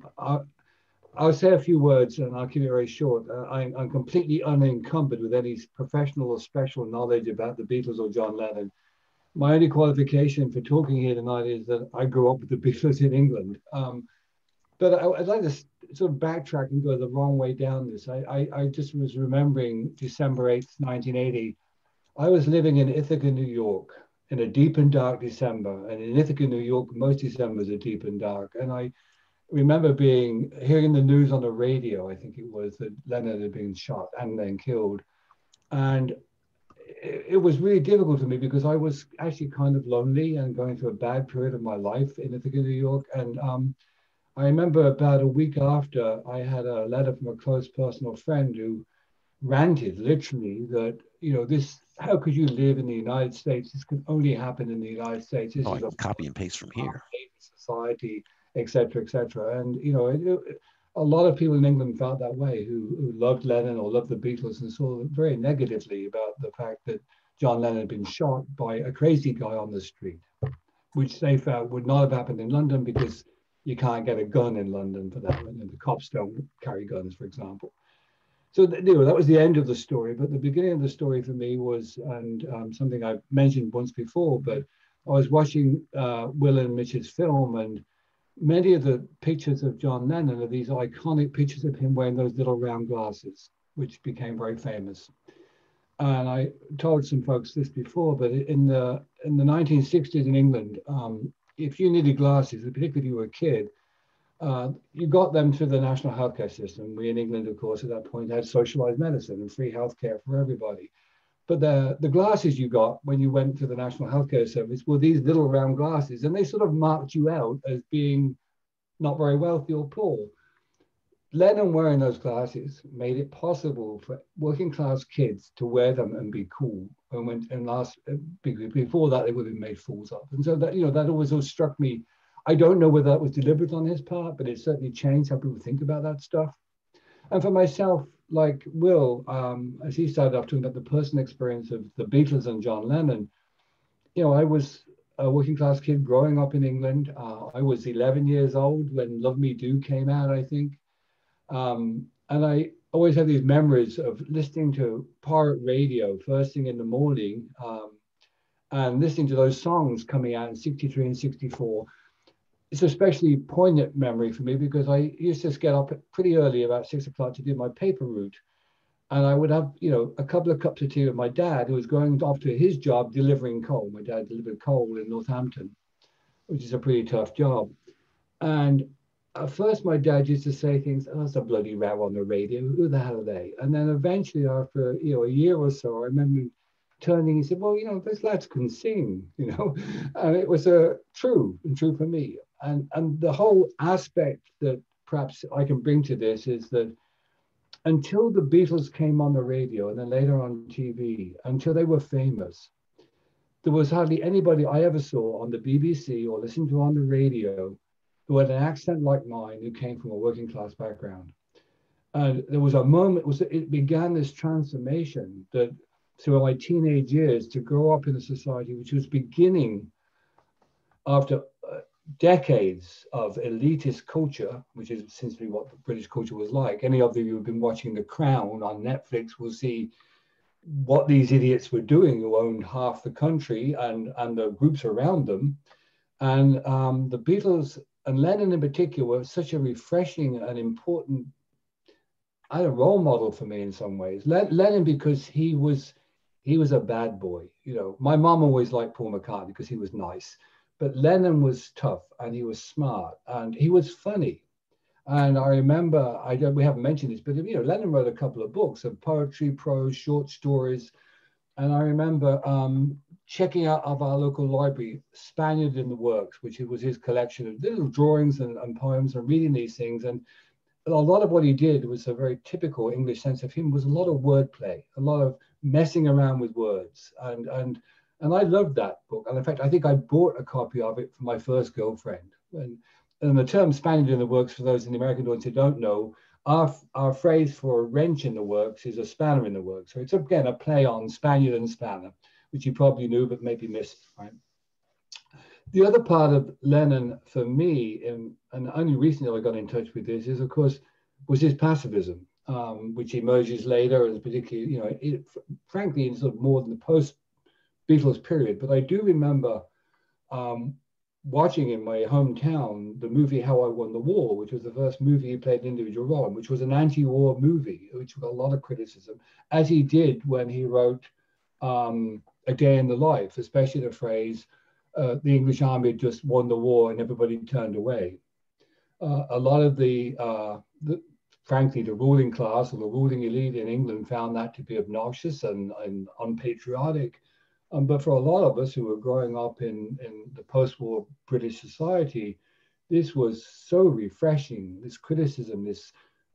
I'll say a few words and I'll keep it very short. I'm completely unencumbered with any professional or special knowledge about the Beatles or John Lennon. My only qualification for talking here tonight is that I grew up with the Beatles in England. But I'd like to sort of backtrack and go the wrong way down this. I just was remembering December 8th, 1980. I was living in Ithaca, New York, in a deep and dark December. And in Ithaca, New York, most Decembers are deep and dark. And I remember hearing the news on the radio, I think it was, that Lennon had been shot and then killed. And it was really difficult for me because I was actually kind of lonely and going through a bad period of my life in Ithaca, New York. And I remember about a week after, I had a letter from a close personal friend who ranted literally that, how could you live in the United States? This can only happen in the United States. This I is can copy and paste from here. Society, et cetera, et cetera. And, a lot of people in England felt that way who loved Lennon or loved the Beatles and saw very negatively about the fact that John Lennon had been shot by a crazy guy on the street, which they felt would not have happened in London because you can't get a gun in London for that. And the cops don't carry guns, for example. So that was the end of the story. But the beginning of the story for me was, and something I've mentioned once before, but I was watching Will and Mitch's film, and many of the pictures of John Lennon are these iconic pictures of him wearing those little round glasses, which became very famous. And I told some folks this before, but in the 1960s in England, if you needed glasses, particularly if you were a kid, you got them through the national healthcare system. We in England, of course, at that point had socialized medicine and free healthcare for everybody. But the glasses you got when you went to the National Healthcare Service were these little round glasses, and they sort of marked you out as being not very wealthy or poor. Lennon wearing those glasses made it possible for working class kids to wear them and be cool. Before that, they would have been made fools of. And so that, that always struck me. I don't know whether that was deliberate on his part, but it certainly changed how people think about that stuff. And for myself, like Will, as he started off talking about the personal experience of the Beatles and John Lennon, I was a working class kid growing up in England. I was 11 years old when Love Me Do came out, I think. And I always have these memories of listening to pirate radio first thing in the morning and listening to those songs coming out in 63 and 64. It's especially poignant memory for me because I used to get up pretty early, about 6 o'clock, to do my paper route. And I would have, a couple of cups of tea with my dad, who was going off to his job delivering coal. My dad delivered coal in Northampton, which is a pretty tough job. And at first, my dad used to say things, "Oh, that's a bloody row on the radio. Who the hell are they?" And then eventually, after a year or so, I remember turning. He said, "Well, those lads can sing, and it was true for me. And the whole aspect that perhaps I can bring to this is that until the Beatles came on the radio and then later on TV, until they were famous, there was hardly anybody I ever saw on the BBC or listened to on the radio who had an accent like mine who came from a working class background. And there was a moment, it began this transformation that through my teenage years to grow up in a society which was beginning after decades of elitist culture, which is essentially what the British culture was like. Any of you who've been watching The Crown on Netflix will see what these idiots were doing who owned half the country and the groups around them. And the Beatles and Lennon in particular were such a refreshing and important role model for me in some ways. Lennon because he was a bad boy. My mom always liked Paul McCartney because he was nice. But Lennon was tough and he was smart and he was funny. And I remember, we haven't mentioned this, but Lennon wrote a couple of books of poetry, prose, short stories. And I remember checking out of our local library, Spaniard in the Works, which was his collection of little drawings and poems, and reading these things. And a lot of what he did was a very typical English sense of him, was a lot of wordplay, a lot of messing around with words. And I loved that book. And in fact, I think I bought a copy of it for my first girlfriend. And the term Spaniard in the Works, for those in the American audience who don't know, our phrase for a wrench in the works is a spanner in the works. So it's, again, a play on Spaniard and spanner, which you probably knew, but maybe missed, right? The other part of Lennon for me, and only recently I got in touch with this, is, of course, was his pacifism, which emerges later as particularly, frankly, in sort of more than the post-Beatles period. But I do remember watching in my hometown the movie How I Won the War, which was the first movie he played an individual role in, which was an anti-war movie, which got a lot of criticism, as he did when he wrote A Day in the Life, especially the phrase, the English army had just won the war and everybody turned away. A lot of frankly, the ruling class or the ruling elite in England found that to be obnoxious and unpatriotic. But for a lot of us who were growing up in the post-war British society, this was so refreshing, this criticism, this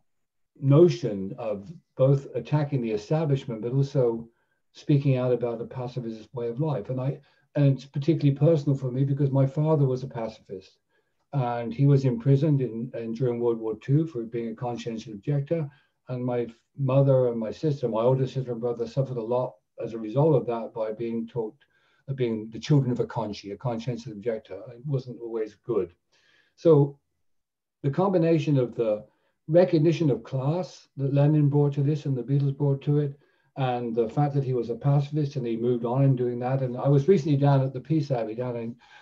notion of both attacking the establishment, but also speaking out about a pacifist way of life. And it's particularly personal for me because my father was a pacifist. And he was imprisoned during World War II for being a conscientious objector. And my mother and my sister, my older sister and brother, suffered a lot as a result of that by being taught, being the children of a conscientious objector. It wasn't always good. So the combination of the recognition of class that Lennon brought to this and the Beatles brought to it, and the fact that he was a pacifist and he moved on in doing that. And I was recently down at the Peace Abbey down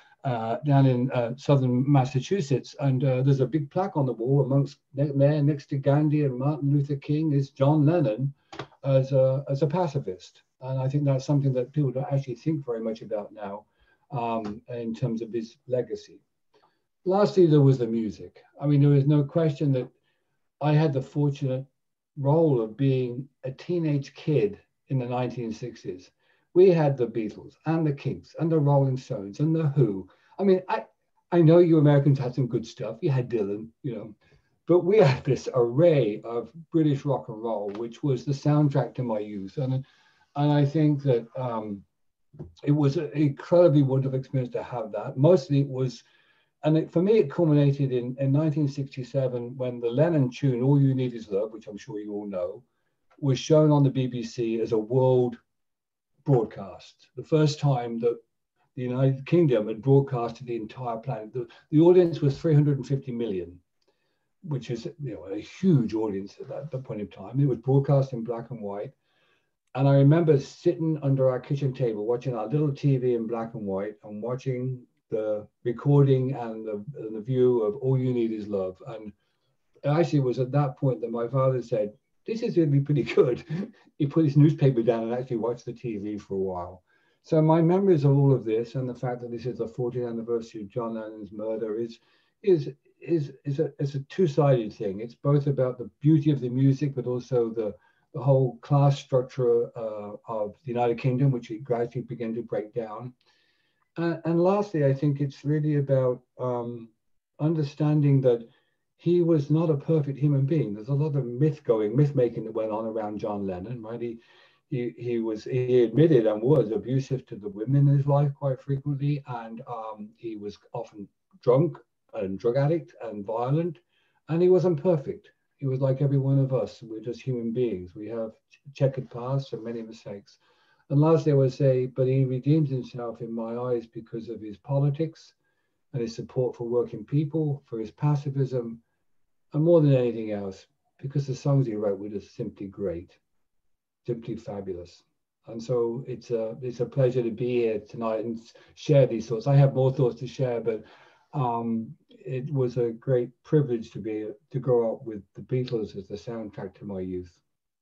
in southern Massachusetts, and there's a big plaque on the wall there next to Gandhi and Martin Luther King is John Lennon as a pacifist. And I think that's something that people don't actually think very much about now in terms of his legacy. Lastly, there was the music. I mean, there is no question that I had the fortunate role of being a teenage kid in the 1960s. We had the Beatles and the Kinks and the Rolling Stones and the Who. I mean, I know you Americans had some good stuff. You had Dylan, you know, but we had this array of British rock and roll, which was the soundtrack to my youth. And I think that it was an incredibly wonderful experience to have that. Mostly it was, for me, it culminated in 1967 when the Lennon tune, All You Need Is Love, which I'm sure you all know, was shown on the BBC as a world broadcast. The first time that the United Kingdom had broadcast to the entire planet. The audience was 350 million, which is, you know, a huge audience at that point in time. It was broadcast in black and white. And I remember sitting under our kitchen table, watching our little TV in black and white and watching the recording and the view of All You Need Is Love. And actually it was at that point that my father said, this is going to be pretty good. He put his newspaper down and actually watched the TV for a while. So my memories of all of this and the fact that this is the 40th anniversary of John Lennon's murder is a two-sided thing. It's both about the beauty of the music, but also the whole class structure of the United Kingdom, which it gradually began to break down. And lastly, I think it's really about understanding that he was not a perfect human being. There's a lot of myth-making that went on around John Lennon, right? He admitted and was abusive to the women in his life quite frequently, and he was often drunk and drug addict and violent, and he wasn't perfect. He was like every one of us. We're just human beings. We have checkered pasts and many mistakes. And lastly, I would say, but he redeemed himself in my eyes because of his politics and his support for working people, for his pacifism, and more than anything else, because the songs he wrote were just simply great, simply fabulous. And so it's a pleasure to be here tonight and share these thoughts. I have more thoughts to share, but it was a great privilege to grow up with the Beatles as the soundtrack to my youth.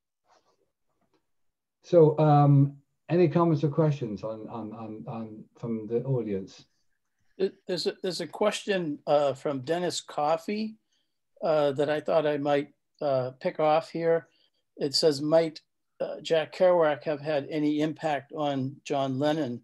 So any comments or questions on from the audience? There's a question from Dennis Coffey that I thought I might pick off here. It says, might Jack Kerouac have had any impact on John Lennon?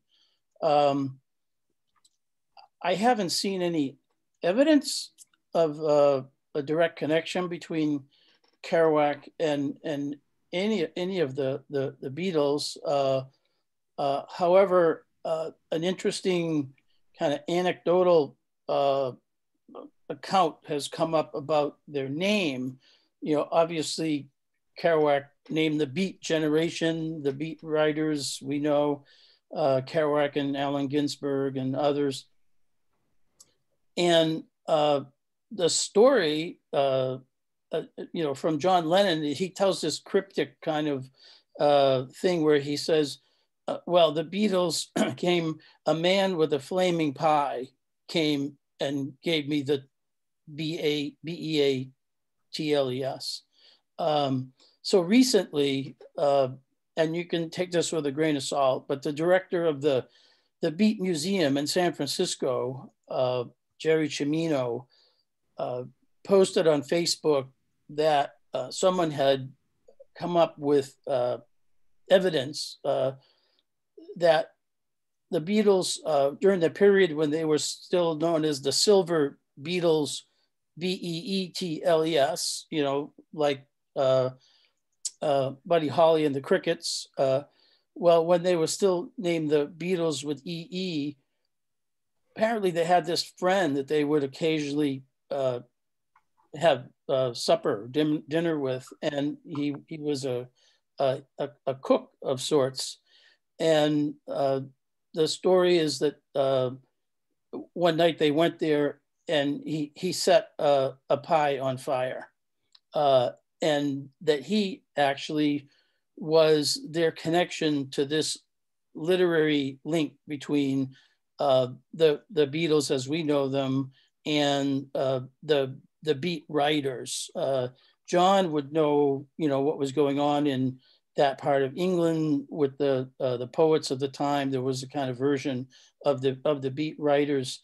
I haven't seen any evidence of a direct connection between Kerouac and any of the Beatles. However, an interesting kind of anecdotal account has come up about their name. You know, obviously Kerouac named the Beat generation, the Beat writers, we know, Kerouac and Allen Ginsberg and others. And the story, you know, from John Lennon, he tells this cryptic kind of thing where he says, well, the Beatles came a man with a flaming pie. came and gave me the BEATLES. So recently, and you can take this with a grain of salt, but the director of the Beat Museum in San Francisco, Jerry Cimino, posted on Facebook that someone had come up with evidence that the Beatles, during the period when they were still known as the Silver Beatles, BEETLES, you know, like Buddy Holly and the Crickets. Well, when they were still named the Beatles with EE, apparently they had this friend that they would occasionally have supper, dinner with, and he was a cook of sorts. And the story is that one night they went there and he set a pie on fire, and that he actually was their connection to this literary link between the Beatles as we know them and the Beat writers. John would know, you know, what was going on in that part of England with the poets of the time. There was a kind of version of the Beat writers.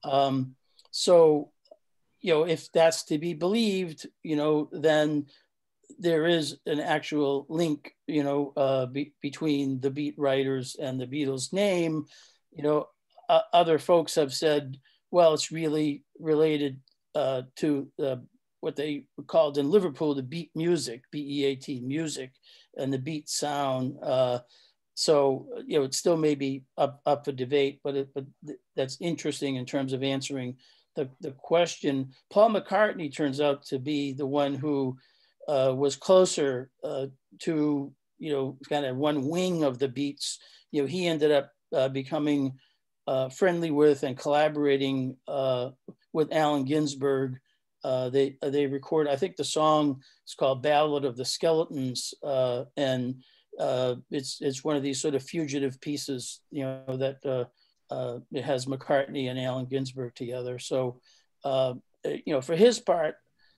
So, you know, if that's to be believed, you know, then there is an actual link, you know, between the Beat writers and the Beatles name. You know, other folks have said, well, it's really related to what they called in Liverpool the beat music, BEAT music, and the beat sound. So, you know, it still may be up for debate, but that's interesting in terms of answering the question. Paul McCartney turns out to be the one who was closer to, you know, kind of one wing of the Beats. You know, he ended up becoming friendly with and collaborating with Allen Ginsberg. They record, I think the song is called Ballad of the Skeletons, and it's one of these sort of fugitive pieces, you know, that it has McCartney and Allen Ginsberg together. So, you know, for his part,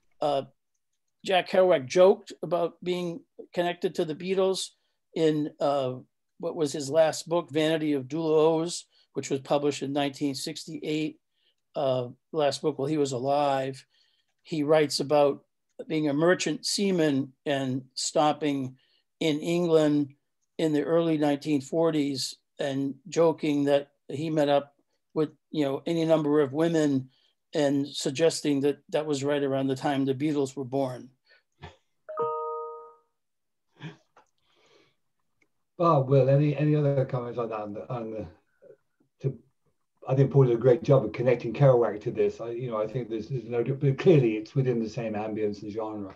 Jack Kerouac joked about being connected to the Beatles in what was his last book, Vanity of Doulos, which was published in 1968. Last book while he was alive. He writes about being a merchant seaman and stopping in England in the early 1940s and joking that he met up with, you know, any number of women and suggesting that that was right around the time the Beatles were born. Well, Will, any other comments on I think Paul did a great job of connecting Kerouac to this. I think there's no, but clearly it's within the same ambience and genre.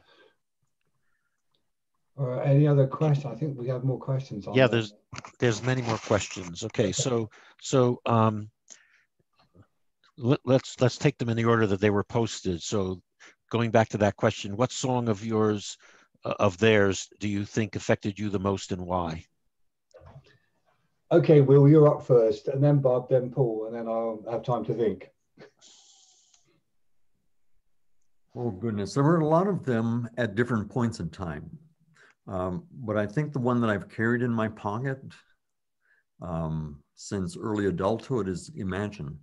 Or any other question? I think we have more questions on. Yeah, there's many more questions. Okay, so let's take them in the order that they were posted. So going back to that question, what song of yours, of theirs, do you think affected you the most and why? Okay, Will, you're up first, and then Bob, then Paul, and then I'll have time to think. Oh, goodness. There were a lot of them at different points in time. But I think the one that I've carried in my pocket since early adulthood is Imagine,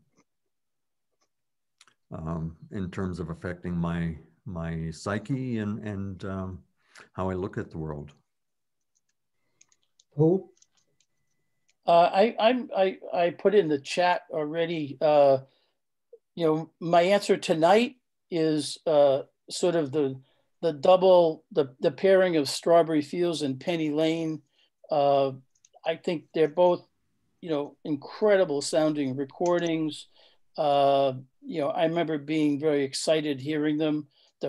in terms of affecting my psyche and how I look at the world. Paul? I put in the chat already, you know, my answer tonight is sort of the pairing of Strawberry Fields and Penny Lane. I think they're both, you know, incredible sounding recordings. You know, I remember being very excited hearing them the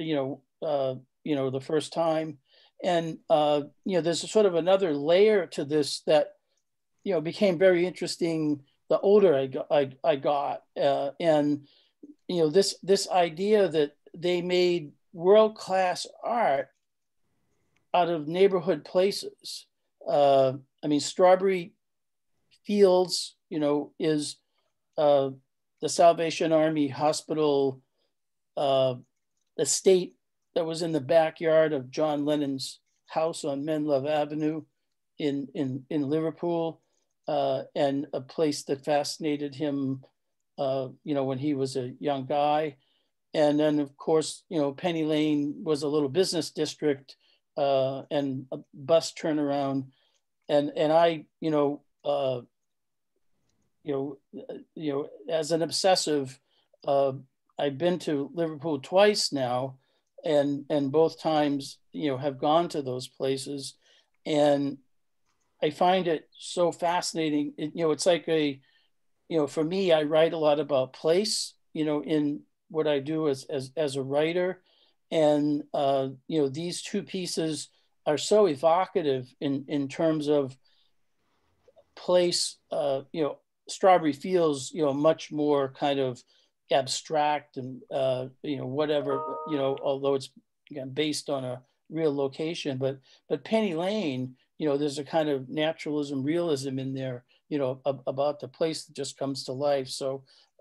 first time. And, you know, there's sort of another layer to this that, you know, became very interesting the older I got. And, you know, this idea that they made world-class art out of neighborhood places. I mean, Strawberry Fields, you know, is the Salvation Army Hospital estate that was in the backyard of John Lennon's house on Menlove Avenue in Liverpool, and a place that fascinated him, when he was a young guy. And then, of course, Penny Lane was a little business district and a bus turnaround. And I, as an obsessive, I've been to Liverpool twice now, and both times, have gone to those places, and I find it so fascinating. It's like for me, I write a lot about place, in what I do as a writer, and these two pieces are so evocative in terms of place. Strawberry Fields, much more kind of abstract and whatever, although it's again based on a real location, but Penny Lane, there's a kind of naturalism, realism in there, about the place that just comes to life. So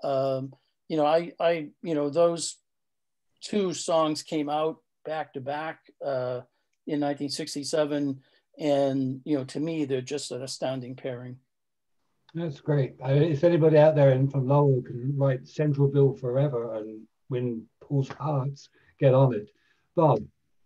I those two songs came out back to back in 1967, and to me they're just an astounding pairing. That's great. If anybody out there from Lowell can write Central Bill Forever and win Paul's hearts, get on it. Bob.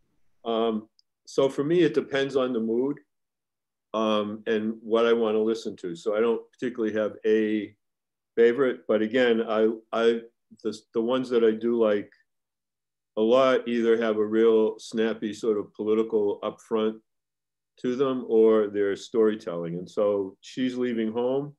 So for me, it depends on the mood and what I want to listen to. So I don't particularly have a favorite, but again, the ones that I do like a lot either have a real snappy sort of political upfront to them, or they're storytelling. And so She's Leaving Home,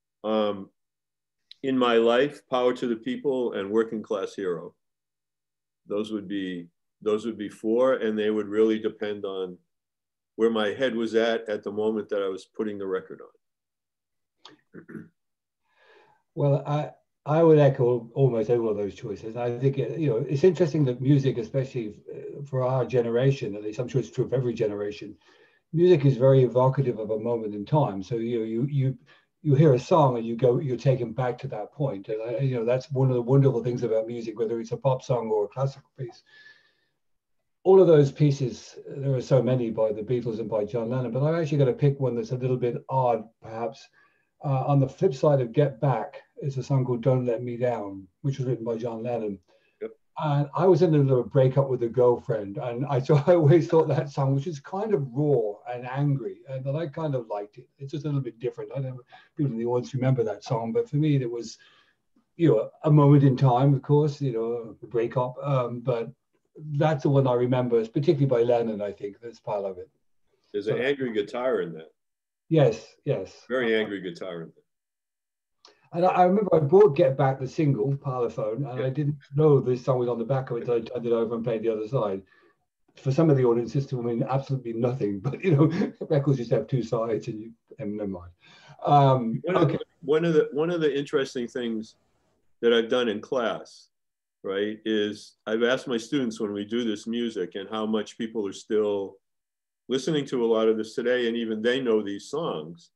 In My Life, Power to the People, and Working Class Hero. Those would be four, and they would really depend on where my head was at the moment that I was putting the record on. Well, I would echo almost all of those choices. I think it's interesting that music, especially for our generation, at least I'm sure it's true of every generation, music is very evocative of a moment in time. So you hear a song and you're taken back to that point. And that's one of the wonderful things about music, whether it's a pop song or a classical piece. All of those pieces, there are so many by the Beatles and by John Lennon, but I'm actually going to pick one that's a little bit odd, perhaps. On the flip side of Get Back is a song called Don't Let Me Down, which was written by John Lennon. Yep. And I was in a little breakup with a girlfriend, and I always thought that song, which is kind of raw and angry, and I kind of liked it. It's just a little bit different. I don't know if people in the audience remember that song, but for me, it was, a moment in time, of course, a breakup, but that's the one I remember, particularly by Lennon, I think. That's part of it. There's an angry guitar in that. Yes. Very angry guitar in that. And I remember I bought Get Back, the single, Parlophone, and I didn't know this song was on the back of it. So I turned it over and played the other side. For some of the audience, this will mean absolutely nothing, but records just have two sides, and never mind. One of the interesting things that I've done in class, right, is I've asked my students when we do this music and how much people are still listening to a lot of this today, and even they know these songs,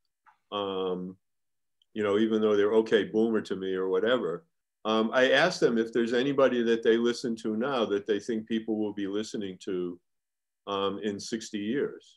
even though they're okay boomer to me or whatever. I asked them if there's anybody that they listen to now that they think people will be listening to in 60 years.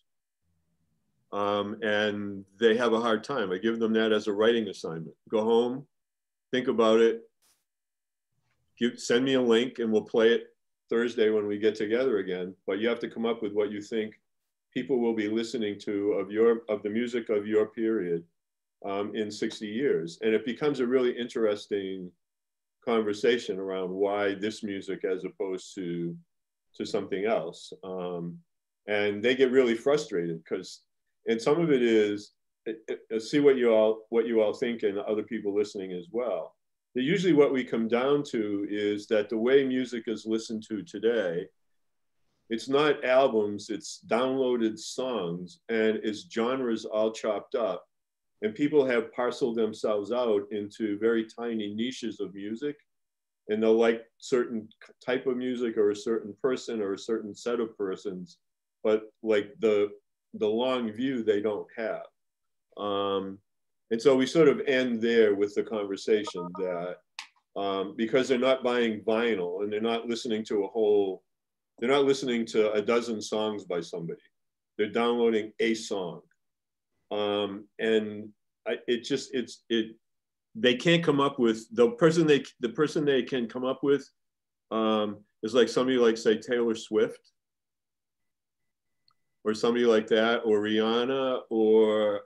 And they have a hard time. I give them that as a writing assignment. Go home, think about it, send me a link, and we'll play it Thursday when we get together again. But you have to come up with what you think people will be listening to of the music of your period in 60 years. And it becomes a really interesting conversation around why this music as opposed to something else. And they get really frustrated and some of it is, see what you all think, and other people listening as well. But usually what we come down to is that the way music is listened to today, it's not albums, it's downloaded songs, and it's genres all chopped up. And people have parceled themselves out into very tiny niches of music, and they'll like certain type of music or a certain person or a certain set of persons, but like the long view they don't have. And so we sort of end there with the conversation that because they're not buying vinyl and they're not listening to a dozen songs by somebody. They're downloading a song. And they can't come up with, the person they can come up with is like somebody like, say, Taylor Swift, or somebody like that, or Rihanna, or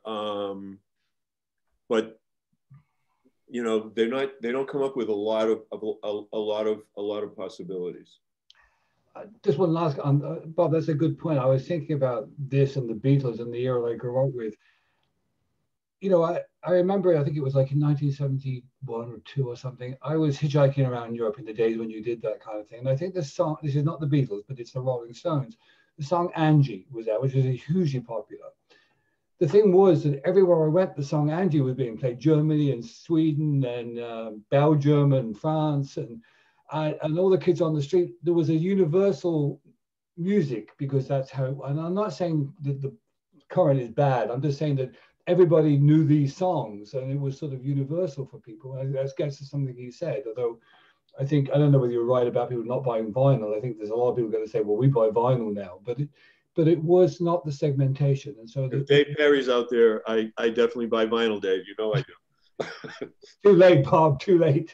but you know, they don't come up with a lot of possibilities. Just one last, Bob, that's a good point. I was thinking about this and the Beatles and the era I grew up with. You know, I remember, I think it was like in 1971 or 2 or something, I was hitchhiking around Europe in the days when you did that kind of thing. And I think this song, this is not the Beatles, but it's the Rolling Stones. The song Angie was out, which was hugely popular. The thing was that everywhere I went, the song Angie was being played. Germany and Sweden and Belgium and France and all the kids on the street. There was a universal music because that's how, and I'm not saying that the current is bad. I'm just saying that everybody knew these songs and it was sort of universal for people. I guess it's something you said, although I don't know whether you're right about people not buying vinyl. I think there's a lot of people going to say, well, we buy vinyl now, but it was not the segmentation. And so if Dave Perry's out there, I definitely buy vinyl, Dave. You know I do. Too late, Bob, too late.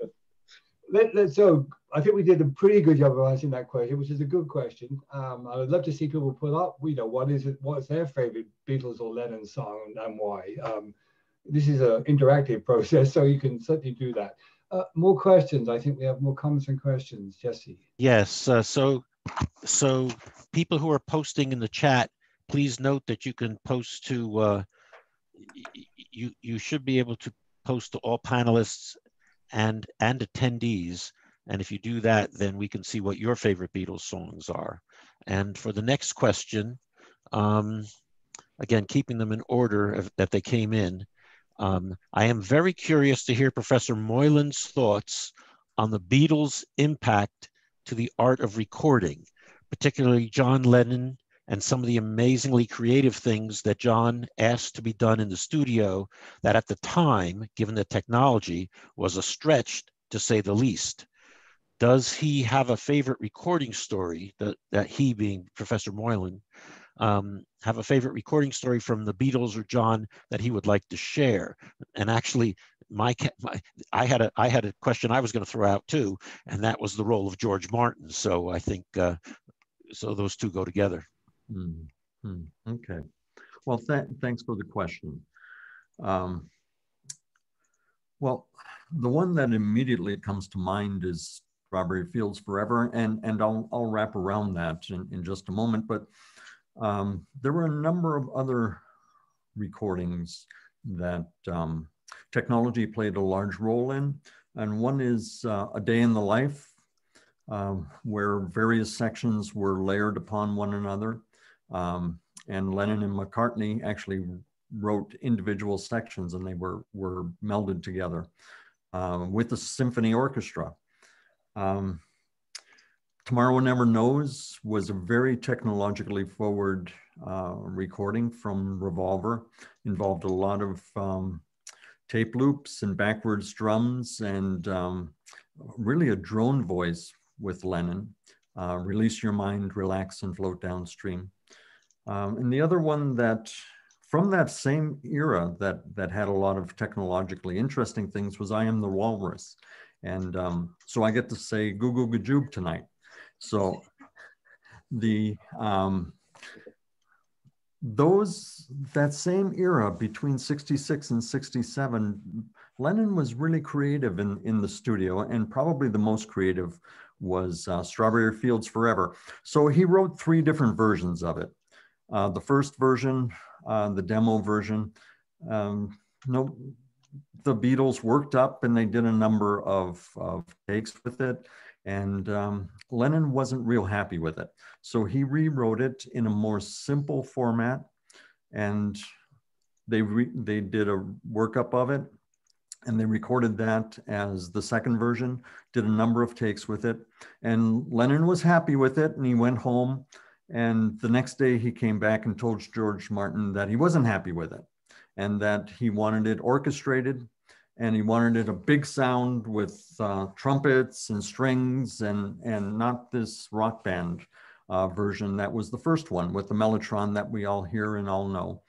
So I think we did a pretty good job of answering that question, which is a good question. I would love to see people put up, you know, what's their favorite Beatles or Lennon song and why. This is an interactive process, so you can certainly do that. More questions. I think we have more comments and questions. Jesse. Yes. So people who are posting in the chat, please note that you can post to, you should be able to post to all panelists and attendees. And if you do that, then we can see what your favorite Beatles songs are. And for the next question, again, keeping them in order that they came in, I am very curious to hear Professor Moylan's thoughts on the Beatles' impact to the art of recording, particularly John Lennon and some of the amazingly creative things that John asked to be done in the studio that at the time, given the technology, was a stretch to say the least. Does he have a favorite recording story that he, being Professor Moylan, have a favorite recording story from the Beatles or John that he would like to share? And actually, I had a question I was going to throw out too, and that was the role of George Martin. So I think so those two go together. Okay. Well, thanks for the question. Well, the one that immediately comes to mind is Strawberry Fields Forever, and I'll wrap around that in just a moment. But there were a number of other recordings that technology played a large role in, and one is A Day in the Life, where various sections were layered upon one another, and Lennon and McCartney actually wrote individual sections, and they were melded together with the symphony orchestra. Tomorrow Never Knows was a very technologically forward recording from Revolver. Involved a lot of tape loops and backwards drums and really a drone voice with Lennon. Release Your Mind, Relax and Float Downstream. And the other one that from that same era that had a lot of technologically interesting things was I Am the Walrus. And so I get to say Goo Goo Gajoob tonight. So that same era between 66 and 67, Lennon was really creative in the studio, and probably the most creative was Strawberry Fields Forever. So he wrote 3 different versions of it. The first version, the demo version, the Beatles worked up and they did a number of takes with it. And Lennon wasn't real happy with it. So he rewrote it in a more simple format, and they did a workup of it, and they recorded that as the second version, did a number of takes with it. And Lennon was happy with it, and he went home. And the next day he came back and told George Martin that he wasn't happy with it and that he wanted it orchestrated and he wanted it a big sound with trumpets and strings, and not this rock band version that was the first one with the mellotron that we all hear and all know.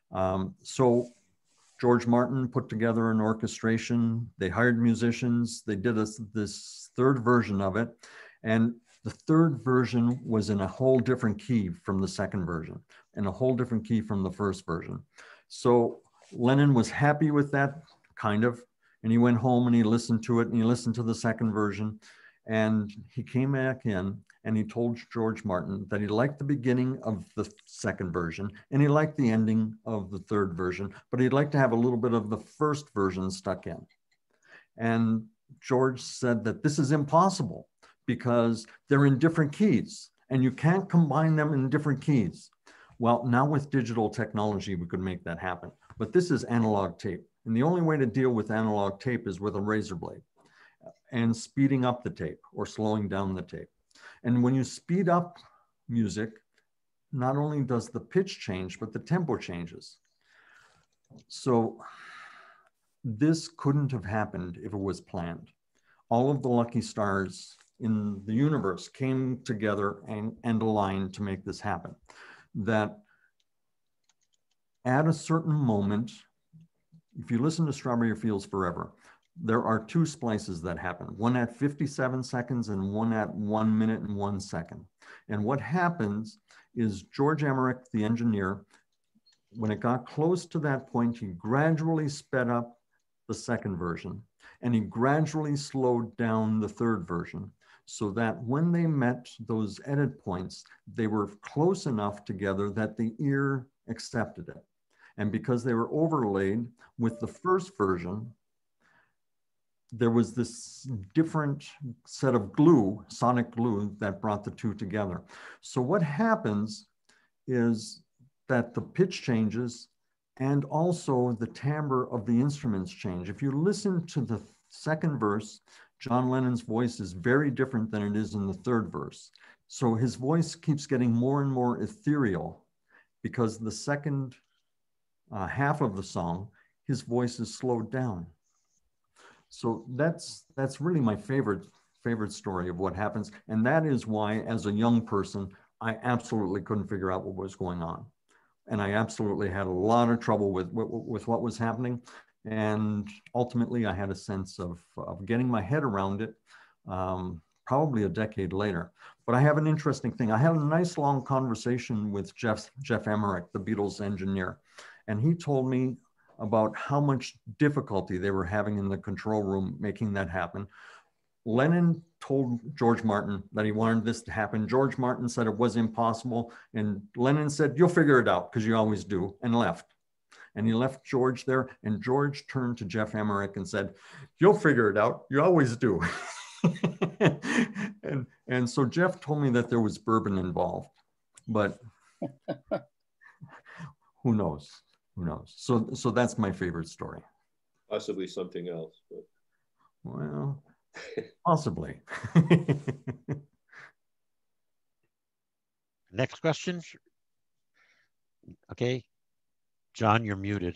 So George Martin put together an orchestration. They hired musicians. They did this third version of it. And the third version was in a whole different key from the second version, and a whole different key from the first version. So Lennon was happy with that, kind of, and he went home and he listened to it, and he listened to the second version, and he came back in and he told George Martin that he liked the beginning of the second version and he liked the ending of the third version, but he'd like to have a little bit of the first version stuck in. And George said that this is impossible because they're in different keys and you can't combine them in different keys. Well, now with digital technology, we could make that happen, but this is analog tape. And the only way to deal with analog tape is with a razor blade and speeding up the tape or slowing down the tape. And when you speed up music, not only does the pitch change, but the tempo changes. So this couldn't have happened if it was planned. All of the lucky stars in the universe came together and aligned to make this happen. That at a certain moment, if you listen to Strawberry Fields Forever, there are two splices that happen, one at 57 seconds and one at 1 minute and 1 second. And what happens is George Emerick, the engineer, when it got close to that point, he gradually sped up the second version and he gradually slowed down the third version so that when they met those edit points, they were close enough together that the ear accepted it. And because they were overlaid with the first version, there was this different set of glue, sonic glue, that brought the two together. So what happens is that the pitch changes and also the timbre of the instruments change. If you listen to the second verse, John Lennon's voice is very different than it is in the third verse. So his voice keeps getting more and more ethereal because the second half of the song, his voice is slowed down. So that's really my favorite story of what happens. And that is why, as a young person, I absolutely couldn't figure out what was going on. And I absolutely had a lot of trouble with what was happening. And ultimately, I had a sense of getting my head around it probably a decade later. But I have an interesting thing. I had a nice long conversation with Jeff Emerick, the Beatles engineer. And he told me about how much difficulty they were having in the control room making that happen. Lennon told George Martin that he wanted this to happen. George Martin said it was impossible. And Lennon said, "You'll figure it out, because you always do," and left. And he left George there. And George turned to Jeff Emerick and said, "You'll figure it out. You always do." and so Jeff told me that there was bourbon involved, but who knows? Who knows? So that's my favorite story. Possibly something else, but well, possibly. Next question. Okay, John, you're muted.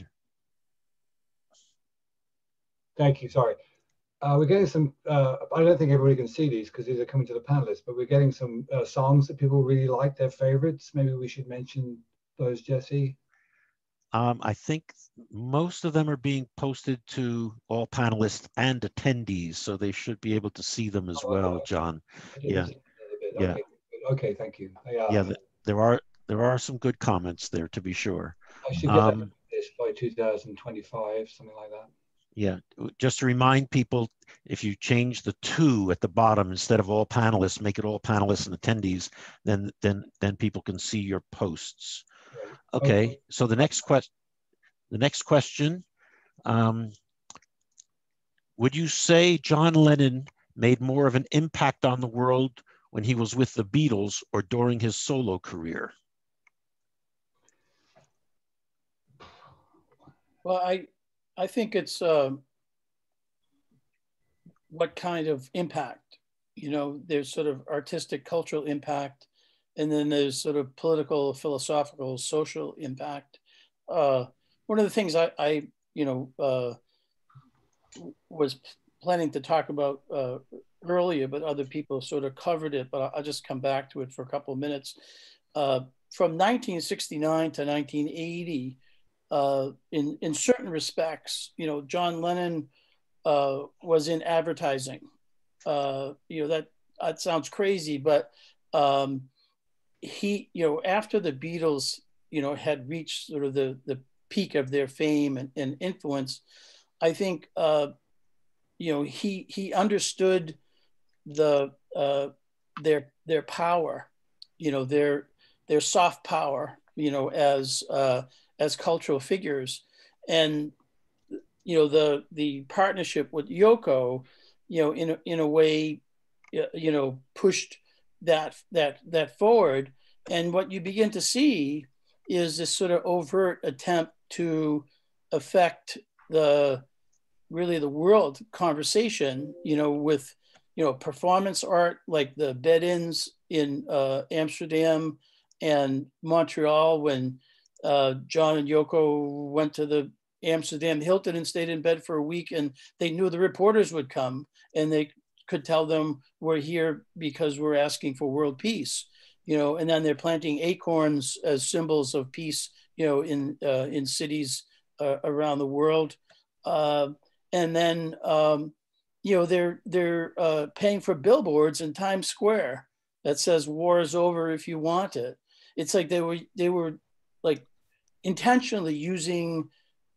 Thank you. Sorry. We're getting some, I don't think everybody can see these because these are coming to the panelists, but we're getting some songs that people really like, their favorites. Maybe we should mention those, Jesse. I think most of them are being posted to all panelists and attendees, so they should be able to see them as well, John. Yeah. Yeah. Okay, thank you. Yeah, there are some good comments there, to be sure. I should get this by 2025, something like that. Yeah, just to remind people, if you change the 2 at the bottom instead of all panelists, make it all panelists and attendees, then people can see your posts. Okay, so the next question, would you say John Lennon made more of an impact on the world when he was with the Beatles or during his solo career? Well, I think it's what kind of impact, there's sort of artistic, cultural impact, and then there's sort of political, philosophical, social impact. One of the things I was planning to talk about earlier, but other people sort of covered it, but I'll just come back to it for a couple of minutes. From 1969 to 1980, in certain respects, you know, John Lennon was in advertising. You know, that sounds crazy, but he, you know, after the Beatles, you know, had reached sort of the peak of their fame and influence, I think, you know, he understood their power, you know, their soft power, you know, as cultural figures, and you know the partnership with Yoko, you know, in a way, you know, pushed that forward, and what you begin to see is this sort of overt attempt to affect the world conversation, you know, with, you know, performance art like the bed-ins in Amsterdam and Montreal when John and Yoko went to the Amsterdam Hilton and stayed in bed for a week, and they knew the reporters would come and they could tell them we're here because we're asking for world peace, you know, and then they're planting acorns as symbols of peace, you know, in cities around the world. And then, you know, they're paying for billboards in Times Square that says war is over if you want it. It's like they were like intentionally using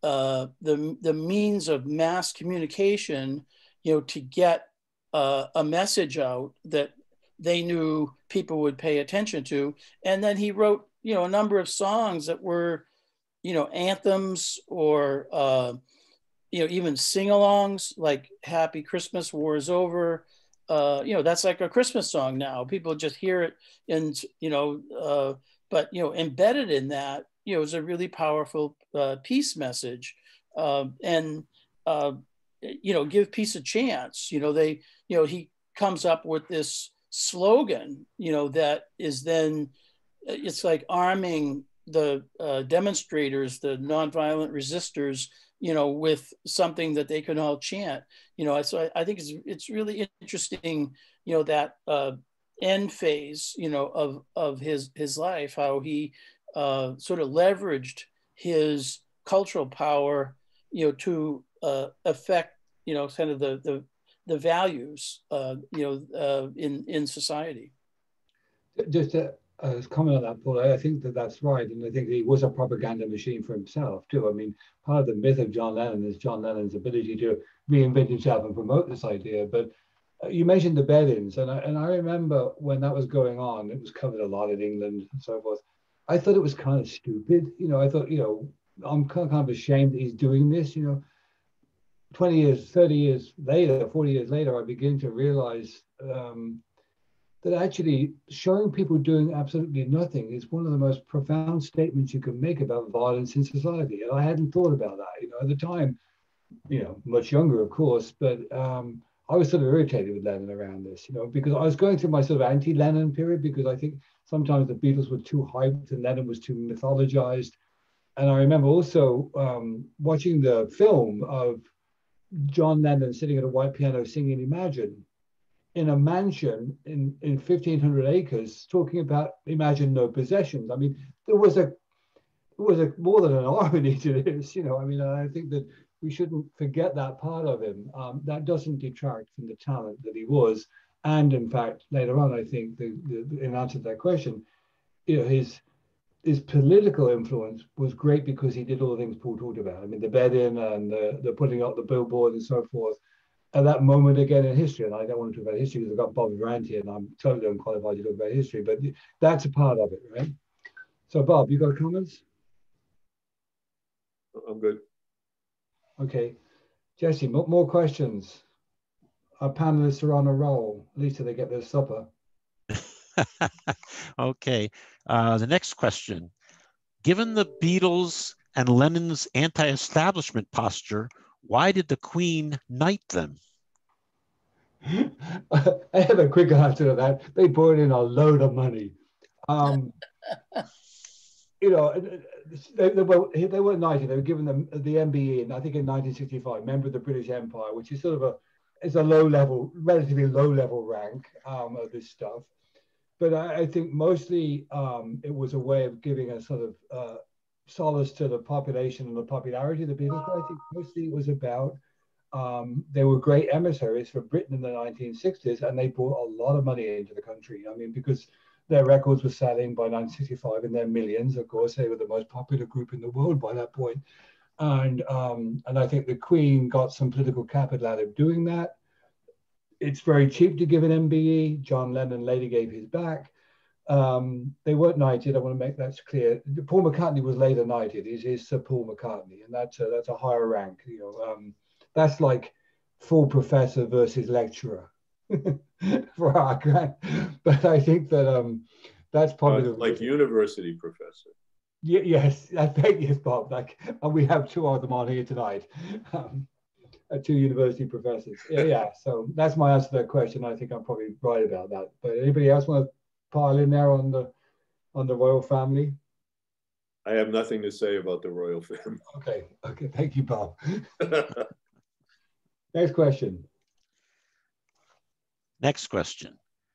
the means of mass communication, you know, to get a message out that they knew people would pay attention to. And then he wrote, you know, a number of songs that were, you know, anthems or, you know, even sing-alongs like Happy Christmas, War is Over. You know, that's like a Christmas song now. People just hear it and, you know, but, you know, embedded in that, you know, is a really powerful peace message. And, you know, give peace a chance. You know, you know, he comes up with this slogan, you know, that is then, it's like arming the demonstrators, the nonviolent resistors, you know, with something that they can all chant, you know. So I think it's really interesting, you know, that end phase, you know, of his life, how he sort of leveraged his cultural power, you know, to affect, you know, kind of the values, you know, in society. Just to comment on that, Paul, I think that's right. And I think he was a propaganda machine for himself too. I mean, part of the myth of John Lennon is John Lennon's ability to reinvent himself and promote this idea. But you mentioned the bed-ins, and I remember when that was going on, it was covered a lot in England and so forth. I thought it was kind of stupid. You know, I thought, you know, I'm kind of ashamed that he's doing this, you know. 20 years, 30 years later, 40 years later, I begin to realize that actually showing people doing absolutely nothing is one of the most profound statements you can make about violence in society. And I hadn't thought about that, you know, at the time, you know, much younger, of course, but I was sort of irritated with Lennon around this, you know, because I was going through my sort of anti-Lennon period, because I think sometimes the Beatles were too hyped and Lennon was too mythologized. And I remember also watching the film of John Lennon sitting at a white piano singing Imagine in a mansion in 1,500 acres, talking about Imagine No Possessions. I mean, there was a more than an irony to this, you know. I mean, I think that we shouldn't forget that part of him. That doesn't detract from the talent that he was. And in fact, later on, I think in answer to that question, you know, his political influence was great because he did all the things Paul talked about. I mean, the bed-in and the putting up the billboard and so forth. At that moment again in history, and I don't want to talk about history because I've got Bob Forrant here and I'm totally unqualified to talk about history, but that's a part of it, right? So Bob, you got comments? I'm good. Okay. Jesse, more questions. Our panelists are on a roll, at least till they get their supper. Okay. The next question. Given the Beatles and Lennon's anti-establishment posture, why did the Queen knight them? I have a quick answer to that. They poured in a load of money. you know, they weren't knighted. They were given the MBE, and I think in 1965, member of the British Empire, which is sort of it's a low level, relatively low level rank of this stuff. But I think mostly it was a way of giving a sort of solace to the population and the popularity of the Beatles. But I think mostly it was about they were great emissaries for Britain in the 1960s, and they brought a lot of money into the country. I mean, because their records were selling by 1965 in their millions. Of course, they were the most popular group in the world by that point. And I think the Queen got some political capital out of doing that. It's very cheap to give an MBE. John Lennon later gave his back. They weren't knighted. I want to make that clear. Paul McCartney was later knighted. He's Sir Paul McCartney, and that's a higher rank. You know, that's like full professor versus lecturer for our grant. But I think that that's probably like university professor. Yes, I think yes, Bob. Like, and we have two of them on here tonight. Two university professors. Yeah, so that's my answer to that question. I think I'm probably right about that. But anybody else want to pile in there on the royal family? I have nothing to say about the royal family. Okay, thank you, Bob. Next question. Next question.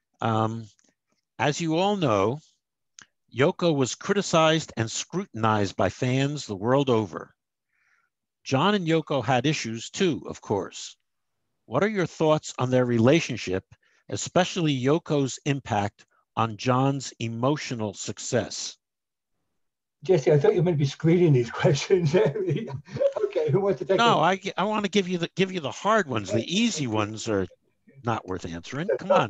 As you all know, Yoko was criticized and scrutinized by fans the world over. John and Yoko had issues too, of course. What are your thoughts on their relationship, especially Yoko's impact on John's emotional success? Jesse, I thought you were meant to be screening these questions. Okay, who wants to take No, I want to give you the hard ones. The easy ones are not worth answering. Come on.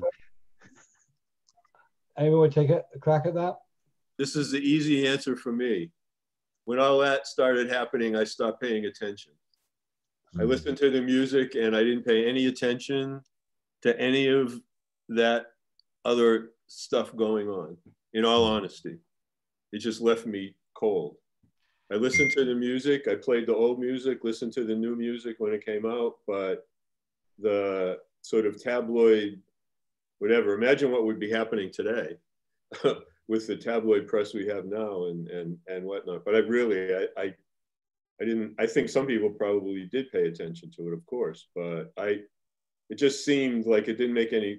Anyone want to take a crack at that? This is the easy answer for me. When all that started happening, I stopped paying attention. I listened to the music and I didn't pay any attention to any of that other stuff going on, in all honesty. It just left me cold. I listened to the music, I played the old music, listened to the new music when it came out, but the sort of tabloid, whatever, imagine what would be happening today with the tabloid press we have now and whatnot. But I didn't, I think some people probably did pay attention to it, of course, but it just seemed like it didn't make any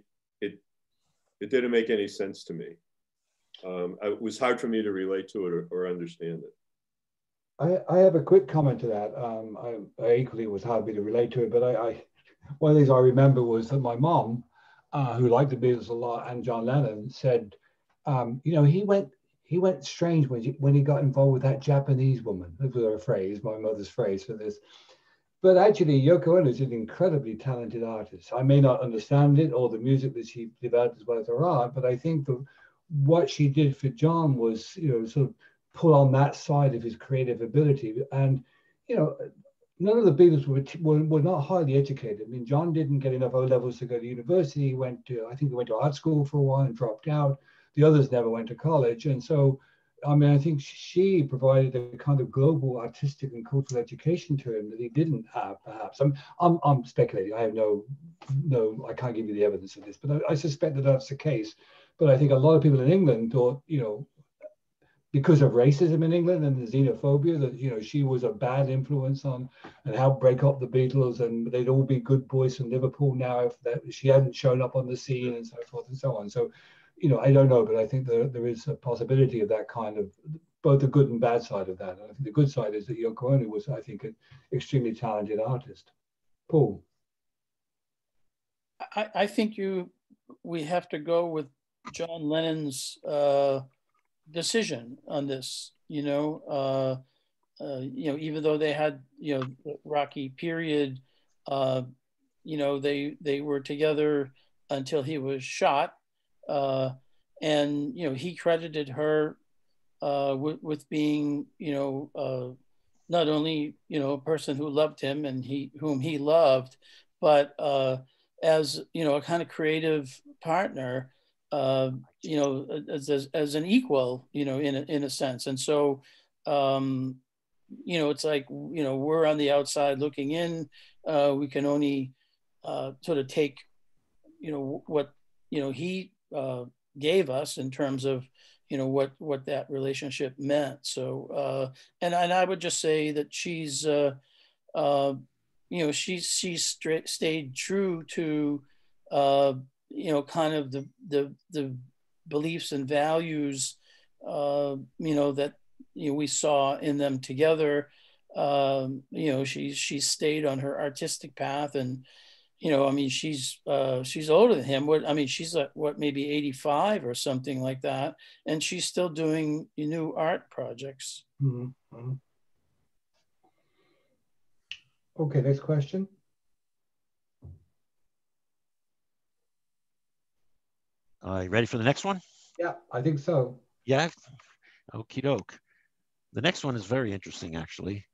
sense to me. It was hard for me to relate to it or understand it. I have a quick comment to that. I equally was hard for me to relate to it, but one of the things I remember was that my mom, who liked the Beatles a lot, and John Lennon said, you know, he went strange when he got involved with that Japanese woman. That was her phrase, my mother's phrase for this. But actually, Yoko Ono is an incredibly talented artist. I may not understand it or the music that she developed as well as her art, but I think what she did for John was, you know, sort of pull on that side of his creative ability. And, you know, none of the Beatles were not highly educated. I mean, John didn't get enough O levels to go to university. I think he went to art school for a while and dropped out. The others never went to college. And so, I mean, I think she provided a kind of global artistic and cultural education to him that he didn't have, perhaps. I'm speculating. I have no, I can't give you the evidence of this, but I suspect that that's the case. But I think a lot of people in England thought, you know, because of racism in England and the xenophobia, that, you know, she was a bad influence on and helped break up the Beatles, and they'd all be good boys from Liverpool now if she hadn't shown up on the scene and so forth and so on. So, you know, I don't know, but I think there is a possibility of that kind of, both the good and bad side of that. And I think the good side is that Yoko Ono was, I think, an extremely talented artist. Paul? I think we have to go with John Lennon's decision on this. You know, even though they had, you know, the rocky period, you know, they were together until he was shot. And, you know, he credited her with being, you know, not only, you know, a person who loved him and whom he loved, but as, you know, a kind of creative partner, you know, as an equal, you know, in a sense. And so, you know, it's like, you know, we're on the outside looking in. We can only sort of take, you know, what, you know, he gave us in terms of, you know, what that relationship meant. So, and I would just say that she's, you know, she's stayed true to, you know, kind of the beliefs and values, you know, that, you know, we saw in them together. You know, she's stayed on her artistic path, and, you know, I mean, she's older than him. What, I mean, she's like, what, maybe 85 or something like that, and she's still doing new art projects. Mm-hmm. Okay, next question. You ready for the next one? Yeah, I think so. Yeah. Okie doke. The next one is very interesting, actually.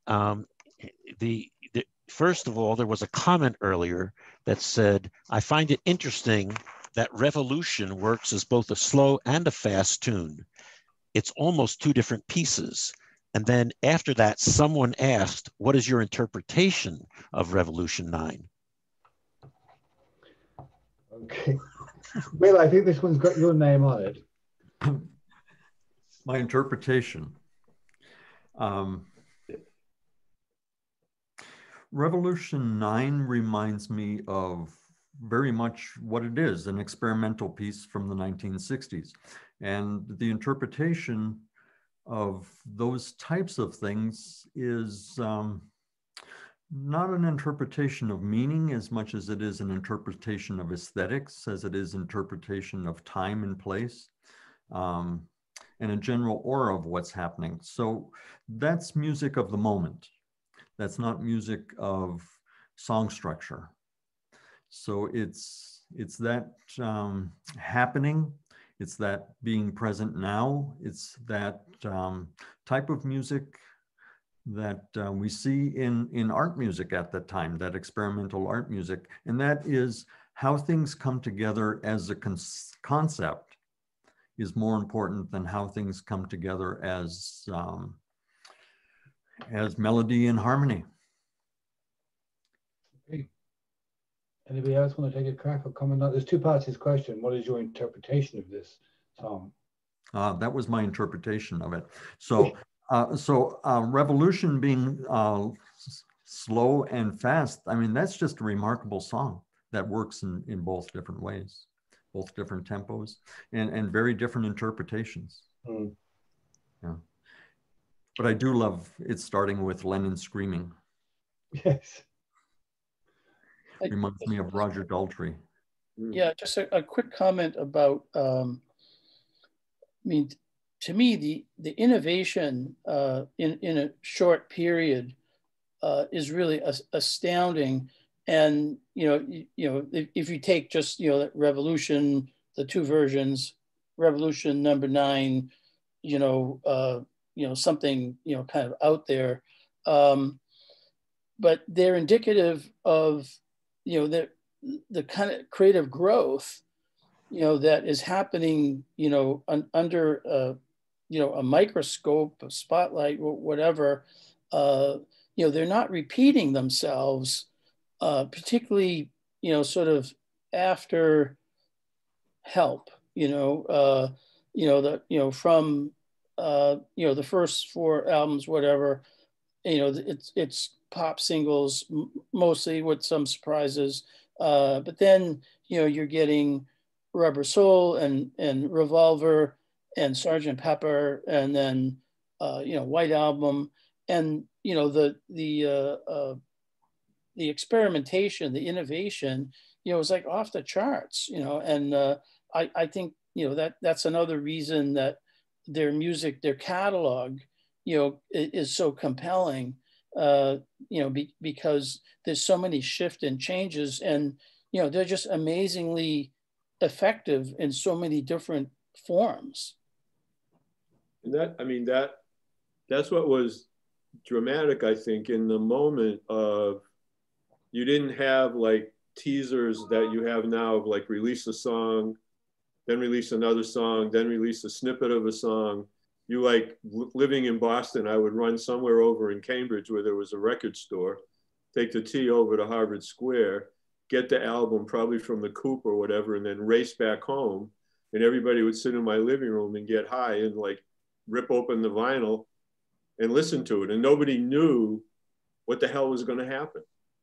First of all, there was a comment earlier that said, I find it interesting that Revolution works as both a slow and a fast tune. It's almost two different pieces. And then after that, someone asked, what is your interpretation of Revolution 9? Okay. Well, I think this one's got your name on it. My interpretation. Revolution 9 reminds me of very much what it is, an experimental piece from the 1960s. And the interpretation of those types of things is not an interpretation of meaning as much as it is an interpretation of aesthetics, as it is interpretation of time and place, and a general aura of what's happening. So that's music of the moment. That's not music of song structure. So it's that happening. It's that being present now. It's that type of music that we see in art music at that time, that experimental art music. And that is how things come together as a concept is more important than how things come together as melody and harmony. Okay. Anybody else want to take a crack or comment on? There's two parts to this question. What is your interpretation of this song? That was my interpretation of it. So, Revolution being slow and fast, I mean, that's just a remarkable song that works in both different ways, both different tempos and very different interpretations. Mm. Yeah. But I do love it starting with Lennon screaming. Yes. Reminds me of Roger Daltrey. Yeah, just a quick comment about, I mean, to me, the innovation in a short period is really astounding. And, if you take just, that Revolution, the two versions, Revolution number 9, something, kind of out there. But they're indicative of, the kind of creative growth, that is happening, under, a microscope, a spotlight, whatever. They're not repeating themselves, particularly, sort of after Help, from, the first 4 albums, whatever, it's pop singles mostly with some surprises. But then, you're getting Rubber Soul and Revolver and Sgt. Pepper, and then, White Album, and, the experimentation, the innovation, is like off the charts, and I think, that's another reason that their music, their catalog, is so compelling, because there's so many shifts and changes, and, they're just amazingly effective in so many different forms. And that's what was dramatic, I think, in the moment of, you didn't have like teasers that you have now of like release a song, then release another song, then release a snippet of a song. You like living in Boston, I would run somewhere over in Cambridge where there was a record store, take the T over to Harvard Square, get the album probably from the Coop or whatever, and then race back home and everybody would sit in my living room and get high and like rip open the vinyl and listen to it. And nobody knew what the hell was going to happen.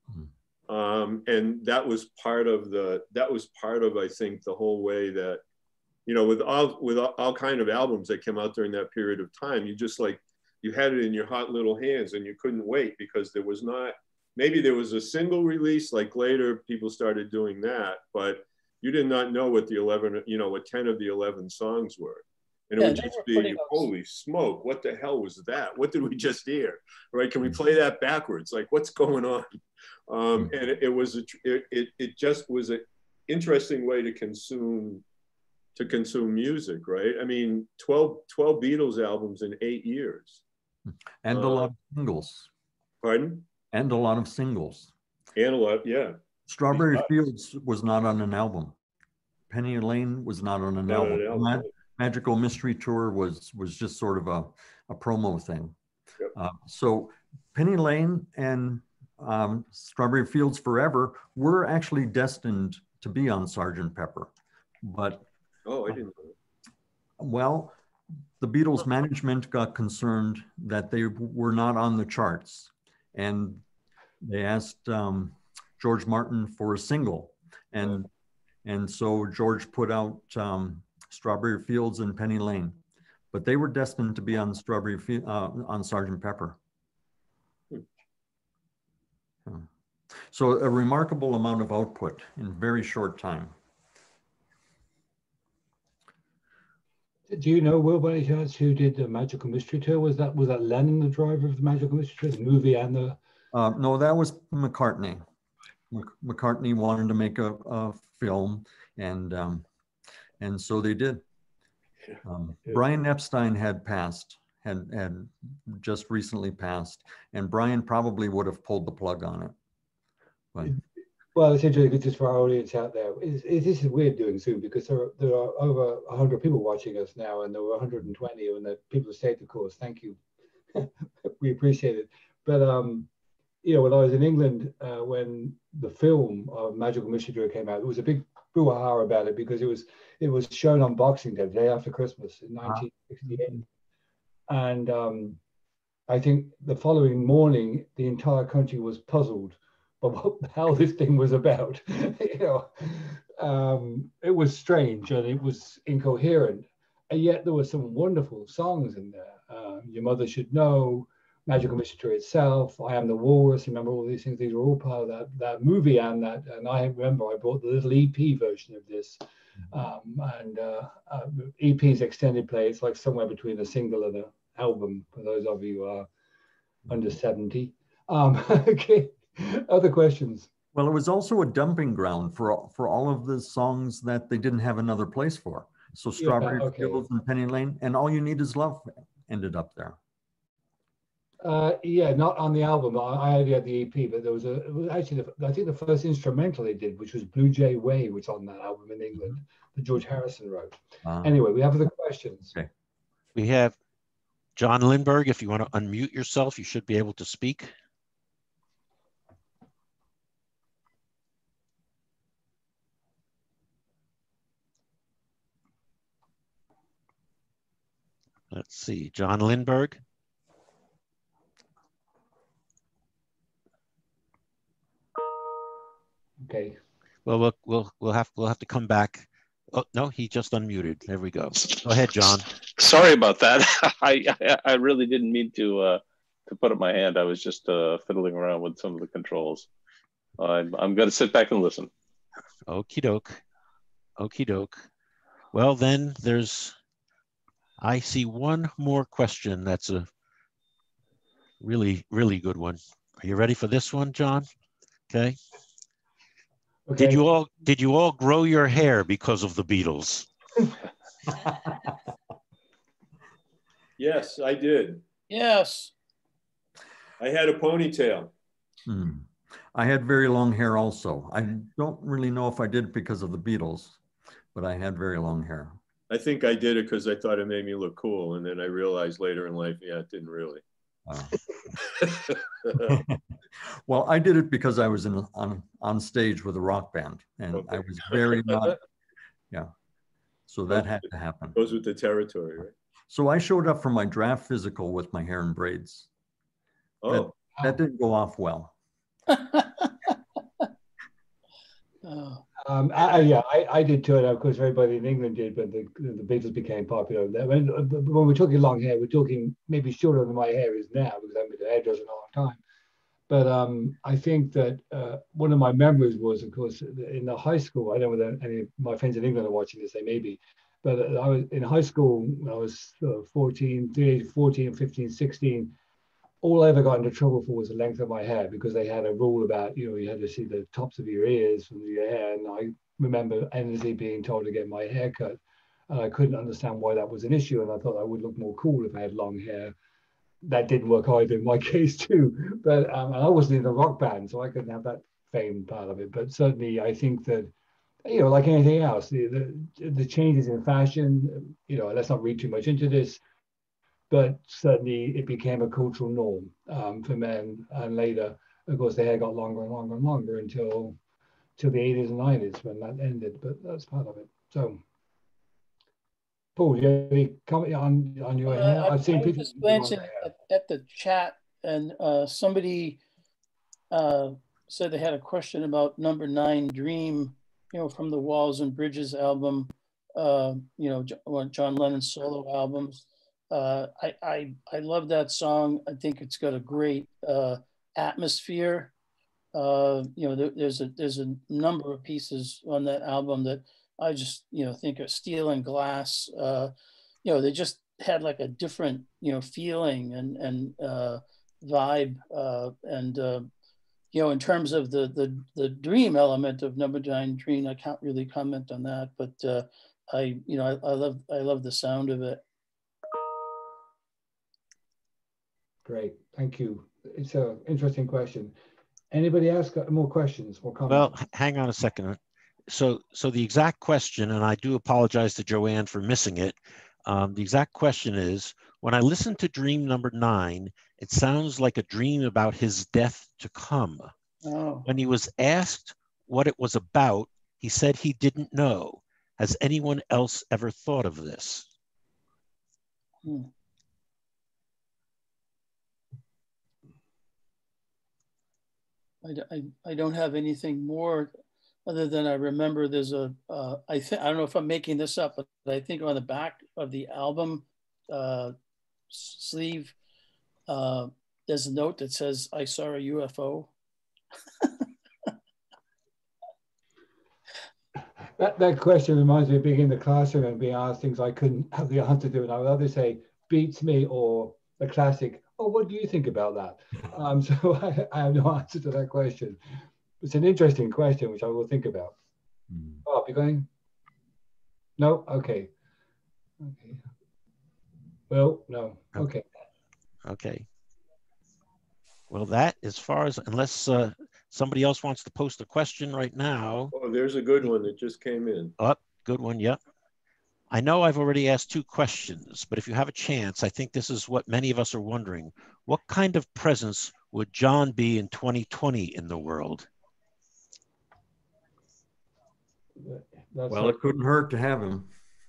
And that was part of I think, the whole way that, you know, with all kind of albums that came out during that period of time, you had it in your hot little hands and you couldn't wait, because there was not, maybe there was a single release, like later people started doing that, but you did not know what the 10 of the 11 songs were. And it would just be, holy smoke, what the hell was that? What did we just hear? Right? Can we play that backwards? Like, what's going on? And it just was an interesting way to consume music, right? I mean, 12 Beatles albums in 8 years. And a lot of singles. Pardon? And a lot of singles. And a lot, yeah. Strawberry Fields was not on an album. Penny Lane was not on an album. Magical Mystery Tour was just sort of a promo thing. Yep. So Penny Lane and Strawberry Fields Forever were actually destined to be on Sgt. Pepper. But I didn't know that. Well, the Beatles management got concerned that they were not on the charts, and they asked George Martin for a single, and so George put out Strawberry Fields and Penny Lane, but they were destined to be on on Sgt. Pepper. So a remarkable amount of output in a very short time. Do you know, Will, by any chance, who did the Magical Mystery Tour? Was that Lennon, the driver of the Magical Mystery Tour, the movie and the? No, that was McCartney. McCartney wanted to make a film, and so they did. Brian Epstein had just recently passed, and Brian probably would have pulled the plug on it. But. Well, it's interesting, just for our audience out there. This is weird doing Zoom, because there are over 100 people watching us now, and there were 120 when the people have stayed the course. Thank you. We appreciate it. But you know, when I was in England, when the film of Magical Mystery Tour came out, there was a big brouhaha about it, because it was shown on Boxing Day, the day after Christmas in 1968, and I think the following morning the entire country was puzzled by what the hell this thing was about. You know, it was strange and it was incoherent, and yet there were some wonderful songs in there. Your Mother Should Know, Magical Mystery Tour itself, I Am the Walrus. Remember, all these things, these were all part of that movie, and I remember I bought the little EP version of this, EP's extended play. It's like somewhere between a single and an album, for those of you who are under 70. Okay, other questions? Well, it was also a dumping ground for all of the songs that they didn't have another place for. So Strawberry Fields and Penny Lane and All You Need Is Love ended up there. Yeah, not on the album. I only had the EP, but it was actually, I think the first instrumental they did, which was Blue Jay Way, was on that album in England, that George Harrison wrote. Anyway, we have other questions. Okay. We have John Lindberg. If you want to unmute yourself, you should be able to speak. Let's see, John Lindberg. Okay. Well, we'll have to come back. Oh no, he just unmuted. There we go. Go ahead, John. Sorry about that. I really didn't mean to put up my hand. I was just fiddling around with some of the controls. I'm going to sit back and listen. Okie doke. Okie doke. Well, then I see one more question. That's a really, really good one. Are you ready for this one, John? Okay. Okay. Did you all grow your hair because of the Beatles? Yes, I did. Yes. I had a ponytail. I had very long hair also. I don't really know if I did because of the Beatles, but I had very long hair. I think I did it because I thought it made me look cool. And then I realized later in life, yeah, it didn't really. Well, I did it because I was on stage with a rock band, and I was very not, yeah. So that had to happen. Goes with the territory, right? So I showed up for my draft physical with my hair in braids. Oh, That didn't go off well. I did too, and of course everybody in England did, but the Beatles became popular. When we're talking long hair, we're talking maybe shorter than my hair is now, because I've been a hairdresser a long time. But I think that one of my memories was, of course, in the high school. I don't know whether any of my friends in England are watching this, they may be. But I was in high school when I was 14, 15, 16. All I ever got into trouble for was the length of my hair, because they had a rule about, you had to see the tops of your ears from your hair. And I remember endlessly being told to get my hair cut. And I couldn't understand why that was an issue. And I thought I would look more cool if I had long hair. That didn't work either in my case too. But and I wasn't in a rock band, so I couldn't have that fame part of it. But certainly I think that, like anything else, the changes in fashion, let's not read too much into this, but certainly it became a cultural norm for men. And later, of course, the hair got longer and longer and longer until the 80s and 90s when that ended. But that's part of it. So, Paul, you have any comment on your hair? I've seen people just glancing at the chat, and somebody said they had a question about number 9, Dream, from the Walls and Bridges album, John Lennon's solo albums. I love that song. I think it's got a great atmosphere. There's a number of pieces on that album that I just think of. Steel and Glass. They just had like a different feeling and vibe. In terms of the dream element of number 9, Dream, I can't really comment on that, but I love the sound of it. Great, thank you. It's an interesting question. Anybody else got more questions or comments? Well, hang on a second. So the exact question, and I do apologize to Joanne for missing it. The exact question is, when I listen to Dream number 9, it sounds like a dream about his death to come. Oh. When he was asked what it was about, he said he didn't know. Has anyone else ever thought of this? I don't have anything more other than I remember there's I don't know if I'm making this up, but I think on the back of the album sleeve, there's a note that says, "I saw a UFO." That question reminds me of being in the classroom and being asked things I couldn't have the answer to, and I would either say beats me or the classic, "Oh, what do you think about that?" So I have no answer to that question. It's an interesting question, which I will think about. Oh, you going? No? Okay. Well, no. Okay. Okay. Well, that, as far as, unless somebody else wants to post a question right now. Oh, there's a good one that just came in. Oh, good one, yep. I know I've already asked 2 questions, but if you have a chance, I think this is what many of us are wondering. What kind of presence would John be in 2020 in the world? Well, it couldn't hurt to have him.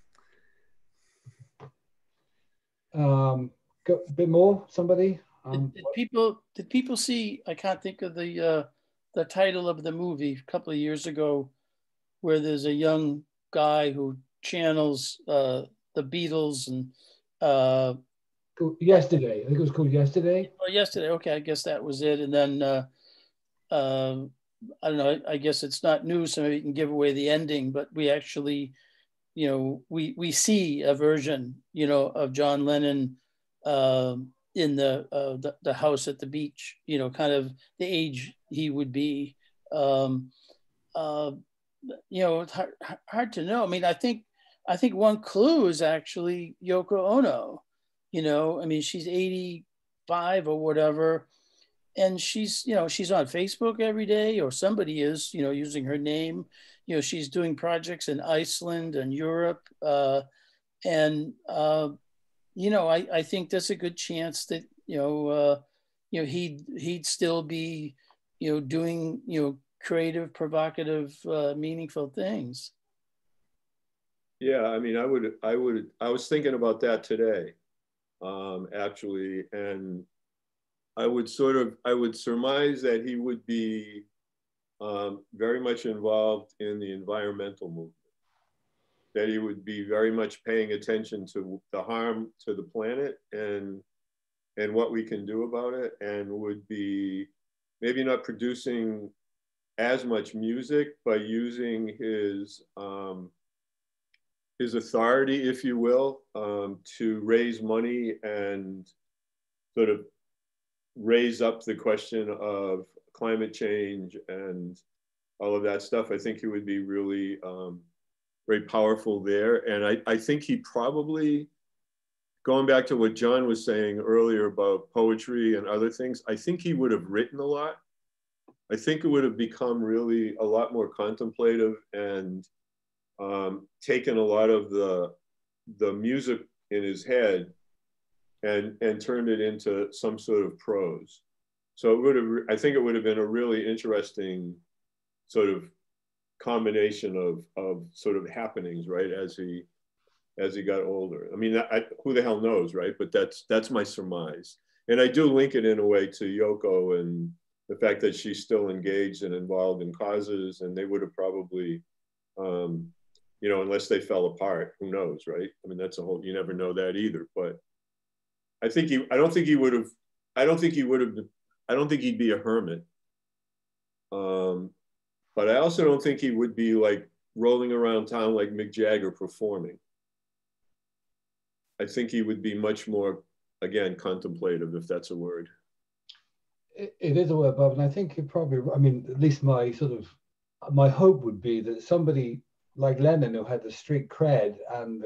A bit more, somebody? Did people see, I can't think of the title of the movie a couple of years ago, where there's a young guy who channels the Beatles and Yesterday. I think it was called Yesterday. Oh, Yesterday. Okay, I guess that was it. And then I don't know. I guess it's not news, so maybe you can give away the ending. But we actually, we see a version, of John Lennon in the house at the beach. Kind of the age he would be. It's hard to know. I mean, I think one clue is actually Yoko Ono. She's 85 or whatever, and she's on Facebook every day, or somebody is, using her name. She's doing projects in Iceland and Europe, and I think there's a good chance that he'd still be doing creative, provocative, meaningful things. Yeah, I mean, I was thinking about that today, actually, and I would surmise that he would be very much involved in the environmental movement, that he would be very much paying attention to the harm to the planet and what we can do about it, and would be maybe not producing as much music, but using his authority, if you will, to raise money and sort of raise up the question of climate change and all of that stuff. I think he would be really very powerful there. And I think he probably, going back to what John was saying earlier about poetry and other things, I think he would have written a lot. I think it would have become really a lot more contemplative and taken a lot of the music in his head and turned it into some sort of prose. So it would have, I think it would have been a really interesting sort of combination of sort of happenings, right, as he got older. I mean, who the hell knows, right? But that's my surmise. And I do link it in a way to Yoko and the fact that she's still engaged and involved in causes, and they would have probably, you know, unless they fell apart, who knows, right? I mean, that's a whole, you never know that either. But I don't think he'd be a hermit. But I also don't think he would be like rolling around town like Mick Jagger performing. I think he would be much more, again, contemplative, if that's a word. It is a word, Bob, and I think it probably, I mean, at least my hope would be that somebody like Lennon, who had the street cred and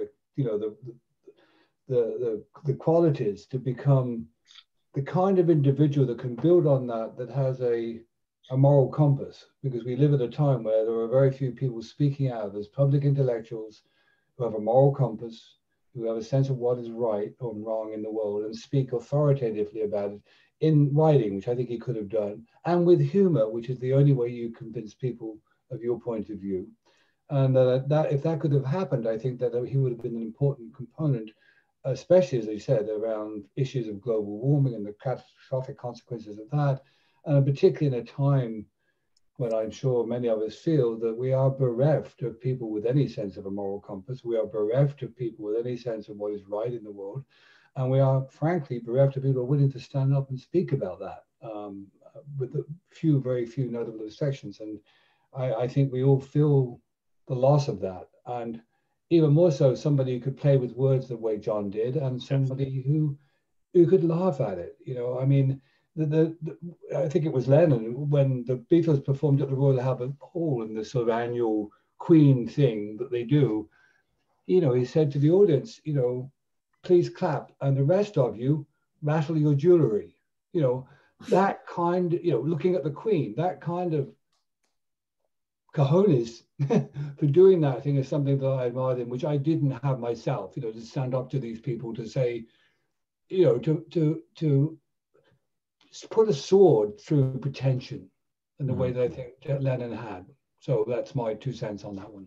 the qualities to become the kind of individual that can build on that has a moral compass, because we live at a time where there are very few people speaking out as public intellectuals who have a moral compass, who have a sense of what is right or wrong in the world, and speak authoritatively about it in writing, which I think he could have done, and with humor, which is the only way you convince people of your point of view. And that if that could have happened, I think that he would have been an important component, especially, as I said, around issues of global warming and the catastrophic consequences of that, and particularly in a time when I'm sure many of us feel that we are bereft of people with any sense of a moral compass. We are bereft of people with any sense of what is right in the world. And we are, frankly, bereft of people who are willing to stand up and speak about that, with very few notable exceptions. And I think we all feel the loss of that. And even more so, somebody who could play with words the way John did, and somebody who could laugh at it. You know, I mean, I think it was Lennon, when the Beatles performed at the Royal Albert Hall in this sort of annual Queen thing that they do, you know, he said to the audience, you know, please clap, and the rest of you rattle your jewelry. You know, that kind, you know, looking at the Queen, that kind of cojones for doing that thing is something that I admired him, which I didn't have myself, you know, to stand up to these people, to say, you know, to put a sword through pretension in the way that I think Lennon had. So that's my 2 cents on that one.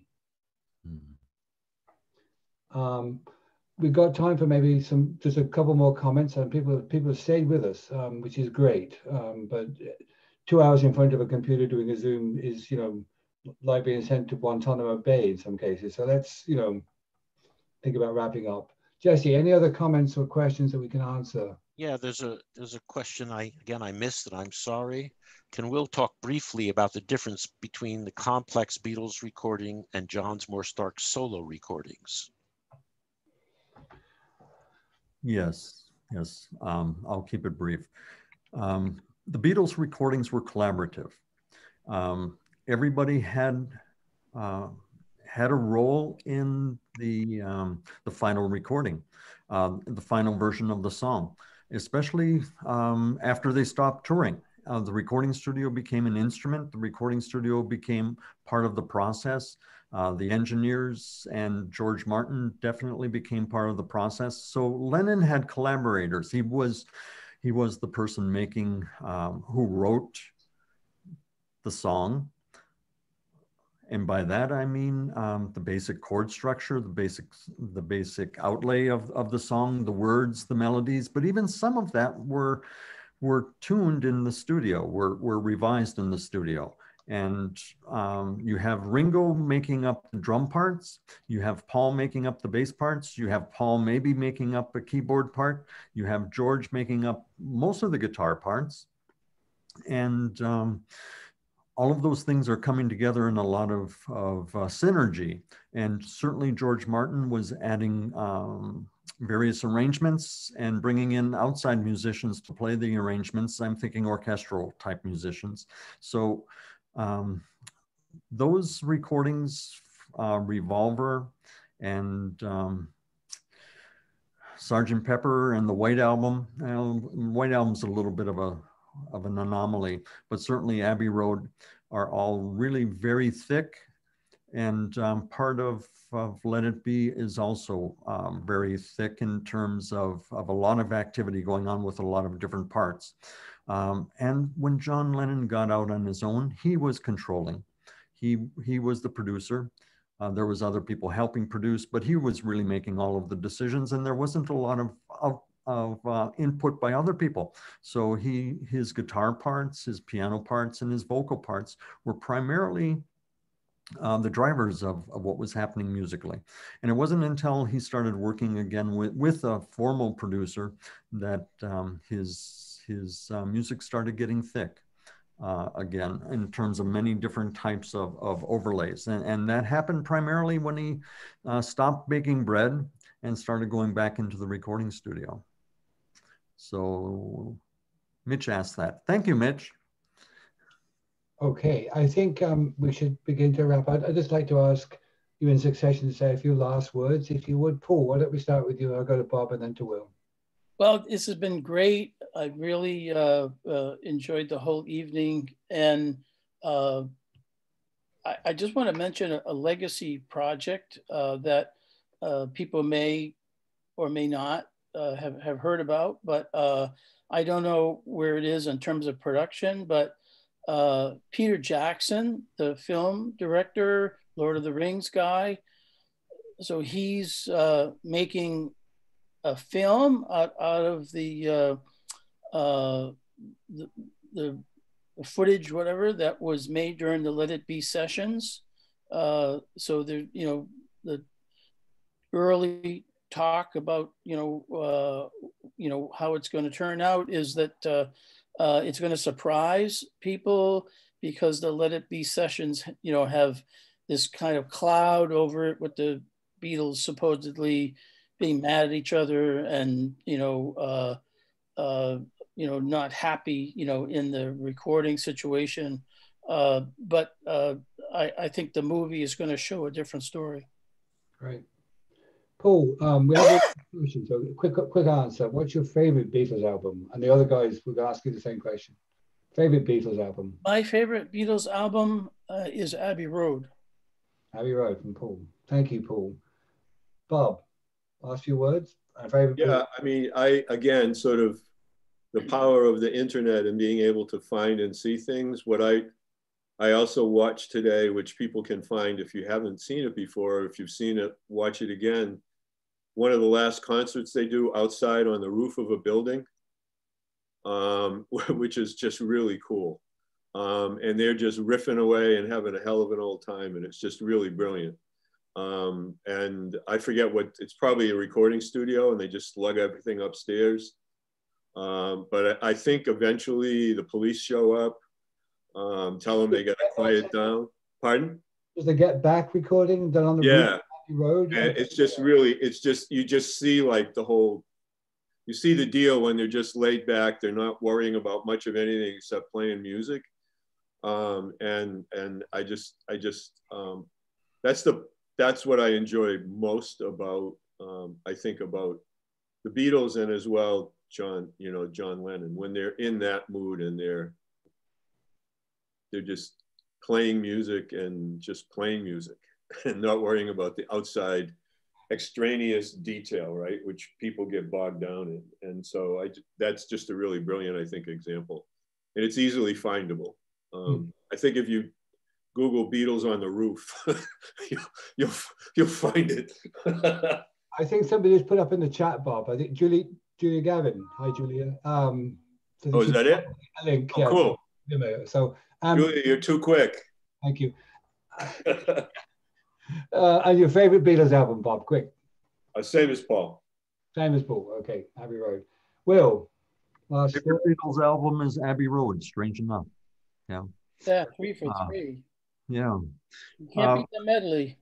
We've got time for maybe just a couple more comments, and people have stayed with us, which is great. But 2 hours in front of a computer doing a Zoom is, you know, like being sent to Guantanamo Bay in some cases. So let's, you know, think about wrapping up. Jesse, any other comments or questions that we can answer? Yeah, there's a question I missed, and I'm sorry. Can Will talk briefly about the difference between the complex Beatles recording and John's more stark solo recordings? Yes. I'll keep it brief. The Beatles recordings were collaborative. Everybody had a role in the final recording, the final version of the song, especially after they stopped touring. The recording studio became an instrument. The recording studio became part of the process. The engineers and George Martin definitely became part of the process. So Lennon had collaborators. He was the person who wrote the song, And by that, I mean the basic chord structure, the basic outlay of the song, the words, the melodies, but even some of that were tuned in the studio, were revised in the studio. And you have Ringo making up the drum parts, you have Paul making up the bass parts, you have Paul maybe making up a keyboard part, you have George making up most of the guitar parts. And all of those things are coming together in a lot of synergy. And certainly George Martin was adding various arrangements and bringing in outside musicians to play the arrangements. I'm thinking orchestral type musicians. So those recordings, Revolver and Sgt. Pepper and the White Album. White Album's a little bit of an anomaly, but certainly Abbey Road are all really very thick. And part of Let It Be is also very thick in terms of a lot of activity going on with a lot of different parts. And when John Lennon got out on his own, he was controlling. He was the producer. There was other people helping produce, but he was really making all of the decisions, and there wasn't a lot of input by other people. So his guitar parts, his piano parts, and his vocal parts were primarily the drivers of what was happening musically. And it wasn't until he started working again with a formal producer that his music started getting thick again, in terms of many different types of overlays. And that happened primarily when he stopped baking bread and started going back into the recording studio. So Mitch asked that. Thank you, Mitch. Okay, I think we should begin to wrap up. I'd just like to ask you in succession to say a few last words, if you would. Paul, why don't we start with you? I'll go to Bob and then to Will. Well, this has been great. I really enjoyed the whole evening. And I just want to mention a legacy project that people may or may not have heard about, but I don't know where it is in terms of production, but Peter Jackson, the film director, Lord of the Rings guy, so he's making a film out of the footage, whatever, that was made during the Let It Be sessions. So there, the early talk about, how it's going to turn out is that it's going to surprise people, because the Let It Be sessions, have this kind of cloud over it with the Beatles supposedly being mad at each other and, not happy, in the recording situation. But I think the movie is going to show a different story. Great. Paul, we have a question, so quick answer. What's your favorite Beatles album? And the other guys will ask you the same question. Favorite Beatles album? My favorite Beatles album is Abbey Road. Abbey Road from Paul. Thank you, Paul. Bob, last few words? Yeah, Beatles? I mean, again, sort of the power of the internet and being able to find and see things. What I also watched today, which people can find if you haven't seen it before, or if you've seen it, watch it again. One of the last concerts they do outside on the roof of a building, which is just really cool. And they're just riffing away and having a hell of an old time. And it's just really brilliant. And I forget it's probably a recording studio, and they just lug everything upstairs. But I think eventually the police show up, tell them they got to quiet down. Pardon? Does the Get Back recording done on the roof? Road? And it's just really, you just see like you see the deal when they're just laid back. They're not worrying about much of anything except playing music. And I just that's what I enjoy most about, I think about the Beatles, and as well, John Lennon, when they're in that mood and they're just playing music and just playing music and not worrying about the outside extraneous detail, right? Which people get bogged down in. And so that's just a really brilliant, I think, example. And it's easily findable. I think if you Google Beatles on the Roof. you'll find it. I think somebody just put up in the chat, Bob. I think Julia Gavin. Hi, Julia. So Oh, is that it? A link. Oh, yeah. cool. So, Julia, you're too quick. Thank you. And your favorite Beatles album, Bob? Quick. Same as Paul. Same as Paul. Okay, Abbey Road. Will. Last favorite Beatles album is Abbey Road. Strange enough. Yeah. Yeah, 3 for 3. Yeah. You can't beat the medley.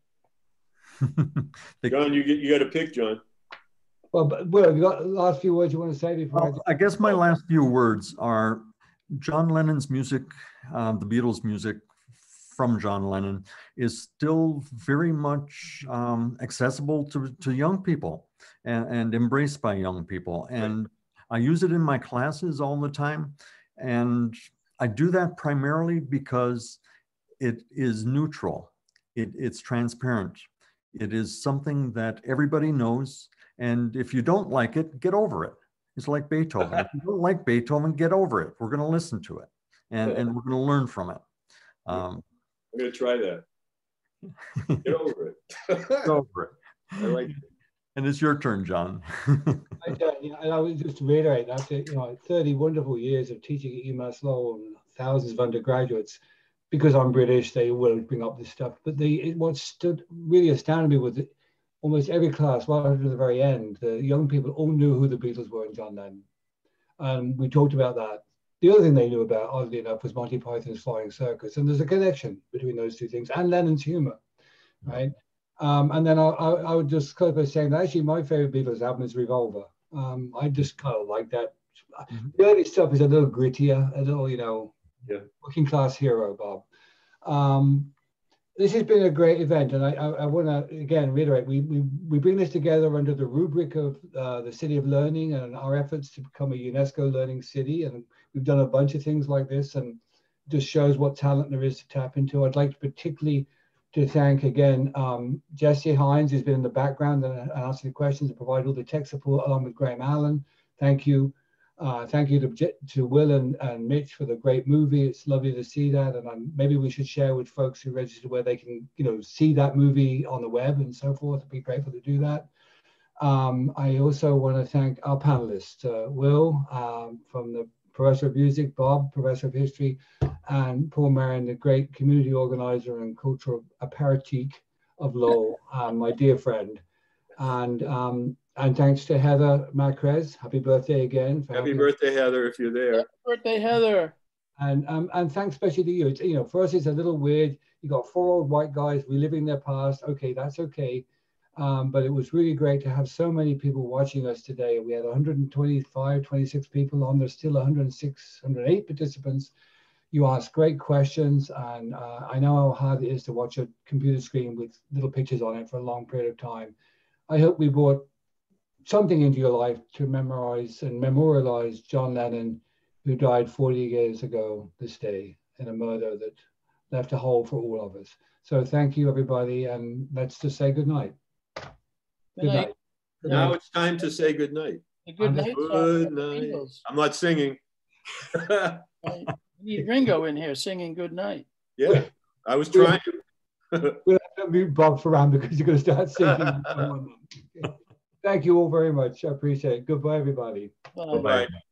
John, you got to pick, John. Well, but Will, you got the last few words you want to say before? I guess my last few words are John Lennon's music, the Beatles' music from John Lennon is still very much accessible to young people and embraced by young people. And I use it in my classes all the time. And I do that primarily because it is neutral. It's transparent. It is something that everybody knows. And if you don't like it, get over it. It's like Beethoven. If you don't like Beethoven, get over it. We're going to listen to it and we're going to learn from it. I'm going to try that. Get over it. Get over it. I like it. And it's your turn, John. And I would just reiterate, after 30 wonderful years of teaching at UMass Lowell and thousands of undergraduates, because I'm British, they will bring up this stuff. But what stood really astounded me was that almost every class, right to the very end, the young people all knew who the Beatles were and John Lennon. And we talked about that. The other thing they knew about, oddly enough, was Monty Python's Flying Circus. And there's a connection between those two things and Lennon's humor, right? And then I would just close by saying that actually my favorite Beatles album is Revolver. I just kind of like that. The early stuff is a little grittier, a little, working class hero, Bob. This has been a great event, and I want to again reiterate, we bring this together under the rubric of the City of Learning and our efforts to become a UNESCO Learning City, and we've done a bunch of things like this, and just shows what talent there is to tap into. I'd like to particularly to thank again Jesse Hines, who's been in the background and answering the questions and provide all the tech support, along with Graham Allen. Thank you. Thank you to Will and Mitch for the great movie. It's lovely to see that, and maybe we should share with folks who registered where they can, see that movie on the web and so forth. I'd be grateful to do that. I also want to thank our panelists, Will from the Professor of Music, Bob, Professor of History, and Paul Marion, the great community organizer and cultural aperitif of Lowell, my dear friend. And thanks to Heather Macrez. Happy birthday again. Happy birthday, Heather, if you're there. Happy birthday, Heather. And thanks especially to you. It's, for us, it's a little weird. You got 4 old white guys reliving their past. Okay, that's okay. But it was really great to have so many people watching us today. We had 125, 26 people on. There's still 106, 108 participants. You asked great questions, and I know how hard it is to watch a computer screen with little pictures on it for a long period of time. I hope we brought something into your life to memorialize John Lennon, who died 40 years ago this day in a murder that left a hole for all of us. So thank you, everybody, and let's just say good night. Good night. Now it's time to say good night. Good night. Good night. I'm not singing. We need Ringo in here singing good night. Yeah, I was trying. We'll have to mute Bob Forrant because you're going to start singing. Thank you all very much. I appreciate it. Goodbye, everybody. Bye. Bye-bye.